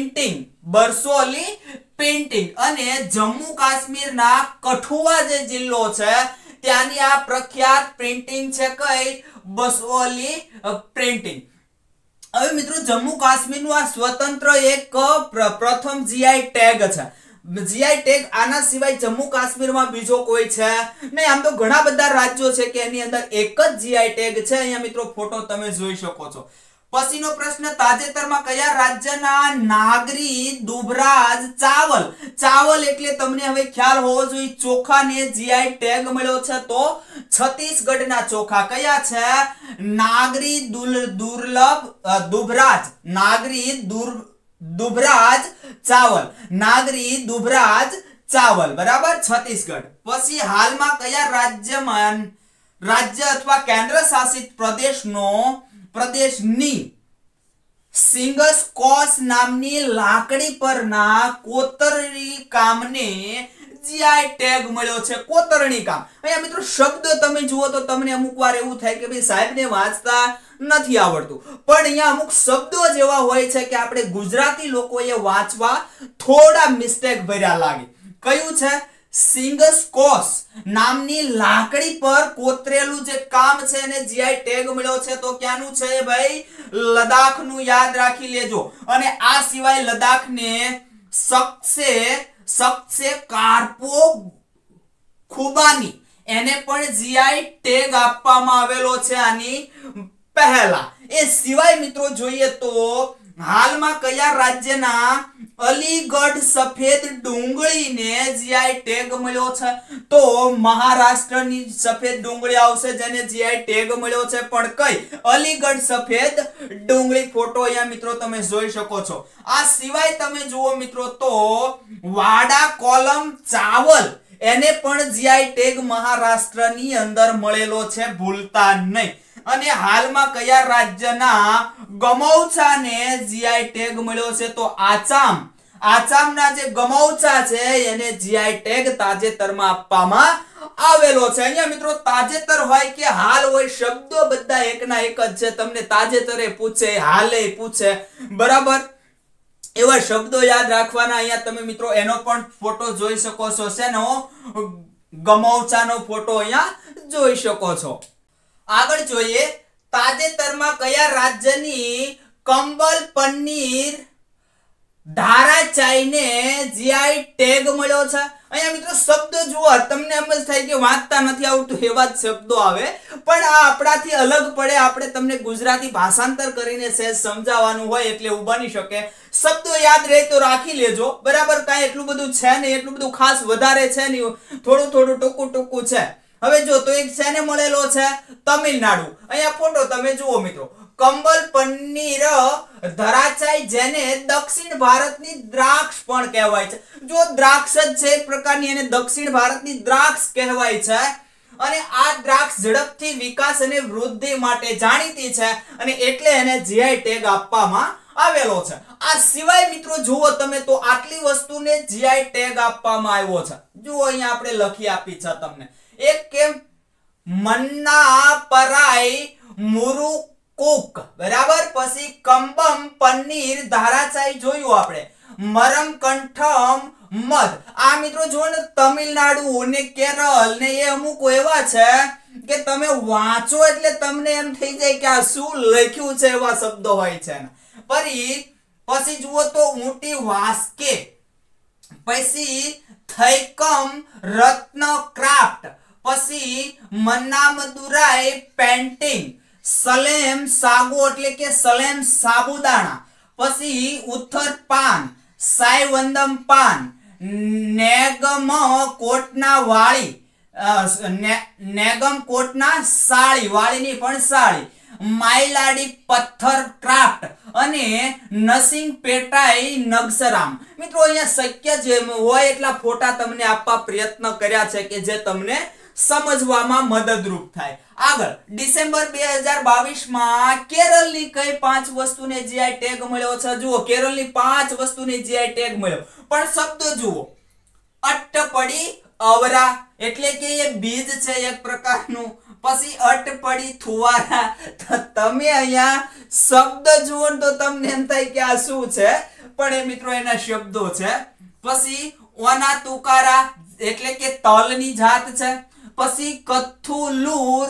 પેઇન્ટિંગ. અને જમ્મુ કાશ્મીરના કઠુઆ જે જિલ્લો છે ત્યાંની આ પ્રખ્યાત પ્રિન્ટિંગ છે કઈ? બરસોઅલી પ્રિન્ટિંગ. હવે મિત્રો જમ્મુ કાશ્મીરનું આ સ્વતંત્ર એક પ્રથમ જીઆઈ ટેગ છે. જીઆઈ ટેગ આના સિવાય જમ્મુ કાશ્મીરમાં બીજો કોઈ છે નહીં. આમ તો ઘણા બધા રાજ્યો છે કે એની અંદર એક જ જીઆઈ ટેગ છે. અહીંયા મિત્રો ફોટો તમે જોઈ શકો છો. પછીનો પ્રશ્ન, તાજેતરમાં કયા રાજ્યના નાગરી દુભરાજ ચાવલ એટલે તમને હવે ખ્યાલ હોવો જોઈએ, ચોખાને જીઆઈ ટેગ મળ્યો છે? તો છત્તીસગઢના ચોખા કયા છે? નાગરી દુભરાજ ચાવલ, બરાબર, છત્તીસગઢ. પછી હાલમાં કયા રાજ્ય અથવા કેન્દ્ર શાસિત પ્રદેશની સિંગસ્કોસ નામની લાકડી પરના કોતરણી કામને જીઆઈ ટેગ મળ્યો છે? કોતરણી કામ. અહીંયા મિત્રો શબ્દ તમે જુઓ તો તમને અમુક વાર એવું થાય કે ભાઈ સાહેબને વાંચતા નથી આવડતું, પણ અહીંયા અમુક શબ્દો જેવા હોય છે કે આપણે ગુજરાતી લોકોએ વાંચવા થોડા મિસ્ટેક ભર્યા લાગે. કયું છે? સિંગસ્કોસ નામની લાકડી પર કોતરેલું જે કામ છે એને જીઆઈ ટેગ મળ્યો છે. તો ક્યાંનું છે ભાઈ? લદ્દાખનું. યાદ રાખી લેજો. અને આ સિવાય લદ્દાખને સક્સે કાર્પો ખુબાની એને પણ જીઆઈ ટેગ આપવામાં આવેલો છે આની પહેલા. એ સિવાય મિત્રો જોઈએ તો હાલમાં કયા રાજ્યના અલીગઢ સફેદ ડુંગળીને જીઆઈ ટેગ મળ્યો છે? તો મહારાષ્ટ્રની સફેદ ડુંગળી આવશે જેને જીઆઈ ટેગ મળ્યો છે. પણ કઈ? અલીગઢ સફેદ ડુંગળી. ફોટો અહીંયા મિત્રો તમે જોઈ શકો છો. આ સિવાય તમે જુઓ મિત્રો તો વાડા કોલમ ચાવલ એને પણ જીઆઈ ટેગ મહારાષ્ટ્રની અંદર મળેલો છે, ભૂલતા નહીં. અને હાલમાં કયા રાજ્યના ગમૌછાને જીઆઈ ટેગ મળ્યો છે? તો આસામના જે ગમૌચા છે એને જીઆઈ ટેગ તાજેતરમાં આપવામાં આવેલો છે. અહીંયા મિત્રો તાજેતર હોય કે હાલ હોય, શબ્દો બધા એકના એક જ છે. તમને તાજેતરે પૂછે, હાલે પૂછે, બરાબર, એવા શબ્દો યાદ રાખવાના. અહીંયા તમે મિત્રો એનો પણ ફોટો જોઈ શકો છો, શેનો? ગમૌચાનો ફોટો અહીંયા જોઈ શકો છો. આગળ જોઈએ, તાજેતરમાં કયા રાજ્યની કંબલ પનીર ધારાચાઈને જીઆઈ ટેગ મળ્યો છે? અહીંયા મિત્રો શબ્દો જુઓ, તમને એમ જ થાય કે વાંચતા નથી આવડતું એવા જ શબ્દો આવે, પણ આ આપણાથી અલગ પડે. આપણે તમને ગુજરાતી ભાષાંતર કરીને સહેજ સમજાવવાનું હોય એટલે એવું બની શકે. શબ્દો યાદ રહે તો રાખી લેજો, બરાબર. કાંઈ એટલું બધું છે નહીં, એટલું બધું ખાસ વધારે છે નહીં, થોડું થોડું ટૂંકું ટૂંકું છે. હવે જો તો એક શેને મળેલો છે? તમિલનાડુ. અહીંયા ફોટો તમે જુઓ મિત્રો, કંબલ પનીર ધરાચાઈ, જેને દક્ષિણ ભારતની દ્રાક્ષ પણ કહેવાય છે. જો દ્રાક્ષ જ છે એક પ્રકારની, એને દક્ષિણ ભારતની દ્રાક્ષ કહેવાય છે. અને આ દ્રાક્ષ ઝડપથી વિકાસ અને વૃદ્ધિ માટે જાણીતી છે અને એટલે એને જીઆઈ ટેગ આપવામાં આવેલો છે. આ સિવાય મિત્રો જુઓ તમે તો આટલી વસ્તુને જીઆઈ ટેગ આપવામાં આવ્યો છે. જુઓ અહીંયા આપણે લખી આપી છે તમને. એક કે મન્ના પરાઈ મુરુકુક, બરાબર. પછી કંબમ પનીર ધારાચાઈ જોયું આપણે. મરમ કંઠમ મધ. આ મિત્રો જો ને તમિલનાડુ ને કેરળ ને એ અમુક એવા છે કે તમે વાંચો એટલે તમને એમ થઈ જાય કે આ શું લખ્યું છે, એવા શબ્દો હોય છે. પછી જુઓ તો ઊંટી વાસ્કે, પછી થૈકમ રત્ન ક્રાફ્ટ, પછી મન્નામદુરાઈ પેન્ટિંગ, સલેમ સાગો એટલે કે સલેમ સાબુદાણા, પછી ઉથર પાન, સાયવંદમ પાન, નેગમ કોટના વાળી, નેગમ કોટના સાળી, વાળીની પણ સાળી, માયલાડી પથ્થર ક્રાફ્ટ અને નસિંગ પેટાઈ નગસરામ. મિત્રો અહીંયા શક્ય જે હોય એટલા ફોટા તમને આપવા પ્રયત્ન કર્યા છે કે જે તમને સમજવામાં મદદરૂપ થાય. આગળ ડિસેમ્બર 2022 માં કેરળની કઈ 5 વસ્તુને જીઆઈ ટેગ મળ્યો છે? જુઓ, કેરળની 5 વસ્તુને જીઆઈ ટેગ મળ્યો, પણ શબ્દો જુઓ. અટ્ટપડી અવરા એટલે કે એ બીજ છે એક પ્રકારનું. પછી અટપડી થુવારા. તમે અહીંયા શબ્દ જુઓ તો તમને એમ થાય કે આ શું છે, પણ એ મિત્રો એના શબ્દો છે. પછી ઓના તુકારા એટલે કે તલની જાત છે. પછી કથુલુર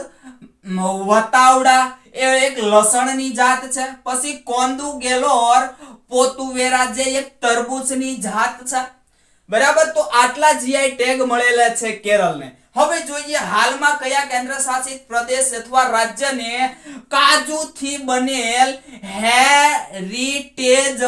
વતાવડા એ એક લસણની જાત છે. પછી કોંદુ ગેલોર પોતુવેરા જે એક તરબૂચની જાત છે, બરાબર. તો આટલા જીઆઈ ટેગ મળેલા છે કેરળને. હવે જોઈએ હાલમાં કયા કેન્દ્ર શાસિત પ્રદેશ અથવા રાજ્યને કાજુથી બનેલ હેરિટેજ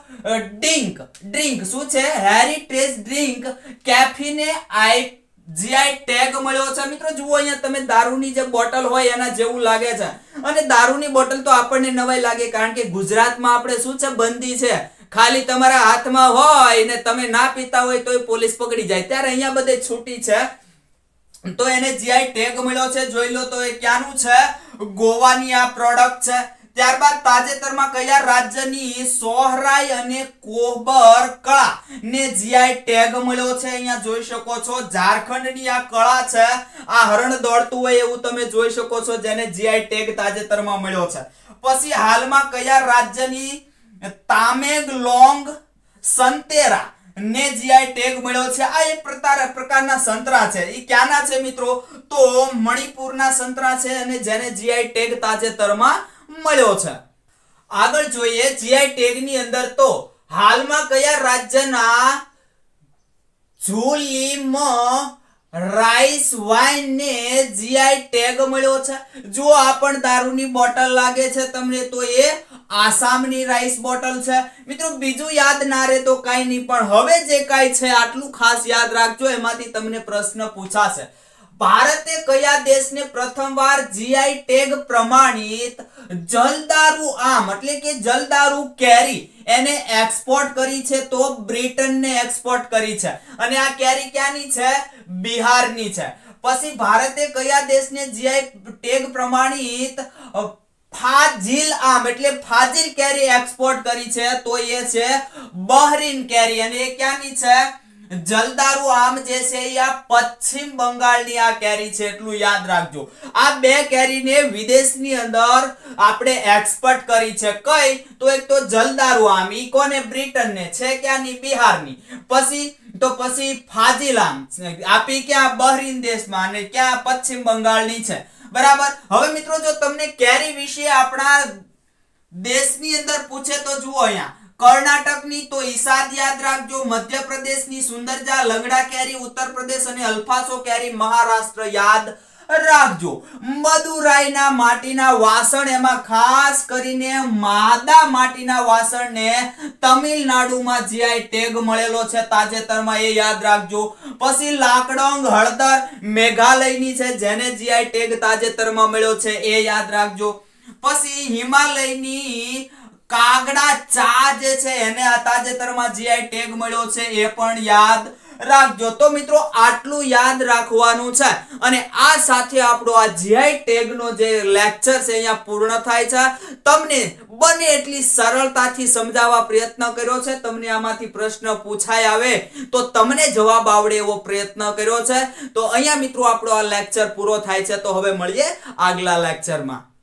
ડ્રિંક શું છે? હેરિટેજ ડ્રિંક કેફીને જીઆઈ ટેગ મળ્યો છે. મિત્રો જુઓ અહીંયા તમે દારૂની જે બોટલ હોય એના જેવું લાગે છે, અને દારૂની બોટલ તો આપણને નવાઈ લાગે કારણ કે ગુજરાતમાં આપણે શું છે, બંધી છે. ખાલી તમારા હાથમાં હોય ને તમે ના પીતા હોય તોય પોલીસ પકડી જાય. ત્યારે અહીંયા બધે છૂટી છે, તો એને જીઆઈ ટેગ મળ્યો છે. જોઈ લો તો એ ક્યાંનું છે? ગોવાની આ પ્રોડક્ટ છે. ત્યારબાદ તાજેતરમાં કયા રાજ્યની સોહરાઈ અને કોબર કળા ને જીઆઈ ટેગ મળ્યો છે? અહીંયા જોઈ શકો છો ઝારખંડની આ કળા છે. આ હરણ દોડતું હોય એવું તમે જોઈ શકો છો, જેને જીઆઈ ટેગ તાજેતરમાં મળ્યો છે. પછી હાલમાં કયા રાજ્યની તામેંગલોંગ સંતેરા ને જીઆઈ ટેગ મળ્યો છે? આ એક પ્રકારના સંતરા છે. એ ક્યાંના છે મિત્રો? તો મણિપુરના સંતરા છે અને જેને જીઆઈ ટેગ તાજેતરમાં મળ્યો છે. આગળ જોઈએ જીઆઈ ટેગ ની અંદર તો હાલમાં કયા રાજ્યના ઝુલીમ રાઈસ વાઇન ને જીઆઈ ટેગ મળ્યો છે? જો આ પણ દારૂની બોટલ લાગે છે તમને, તો એ આસામની રાઈસ બોટલ છે. મિત્રો બીજું યાદ ના રહે તો કઈ નહીં, પણ હવે જે કઈ છે આટલું ખાસ યાદ રાખજો, એમાંથી તમને પ્રશ્ન પૂછાશે. ભારતે કયા દેશને પ્રથમવાર જીઆઈ ટેગ પ્રમાણિત જલદારુ આમ એટલે કે જલદારુ કેરી એને એક્સપોર્ટ કરી છે? તો બ્રિટનને એક્સપોર્ટ કરી છે. અને આ કેરી ક્યાંની છે? બિહારની છે. પછી ભારતે કયા દેશને જીઆઈ ટેગ પ્રમાણિત ફાજીલ આમ એટલે ફાજીલ કેરી એક્સપોર્ટ કરી છે તો એ છે બહરીન કેરી, અને એ ક્યાંની છે? જલદારુ આમ જે છે એ આ પશ્ચિમ બંગાળની આ કેરી છે, એટલું યાદ રાખજો. આ બે કેરીને વિદેશની અંદર આપણે એક્સપોર્ટ કરી છે. કઈ? તો એક તો જલદારુ આમ, ઈ કોને? બ્રિટનને છે. ક્યાંની? બિહારની. પછી ફાજીલ આમ આપી ક્યાં? બહરીન દેશમાં, અને ક્યાં? પશ્ચિમ બંગાળની છે. બરાબર. હવે મિત્રો જો તમને કેરી વિશે આપણા દેશની અંદર પૂછે તો જુઓ અહીંયા કર્ણાટકની તો ઈસાદ યાદ રાખજો, મધ્યપ્રદેશની સુંદરજા લંગડા કેરી, ઉત્તર પ્રદેશ અને અલ્ફાસો કેરી, મહારાષ્ટ્ર યાદ રાખજો. મદુરાઈના માટીના વાસણ, એમાં ખાસ કરીને માદા માટીના વાસણને તમિલનાડુમાં જીઆઈ ટેગ મળેલો છે તાજેતરમાં, એ યાદ રાખજો. પછી લાકડંગ હળદર મેઘાલયની છે, જેને જીઆઈ ટેગ તાજેતરમાં મળ્યો છે, એ યાદ રાખજો. પછી હિમાલયની કાગડા ચા જે છે એને તાજેતરમાં જીઆઈ ટેગ મળ્યો છે, એ પણ યાદ રાખજો. તો મિત્રો આટલું યાદ રાખવાનું છે, અને આ સાથે આપણો આ જીઆઈ ટેગ નો જે લેક્ચર છે અહીંયા પૂર્ણ થાય છે. તમને બને એટલી સરળતાથી સમજાવવા પ્રયત્ન કર્યો છે. તમને આમાંથી પ્રશ્ન પૂછાય આવે તો તમને જવાબ આવડે એવો પ્રયત્ન કર્યો છે. તો અહીંયા મિત્રો આપણો આ લેક્ચર પૂરો થાય છે. તો હવે મળીએ આગલા લેક્ચરમાં.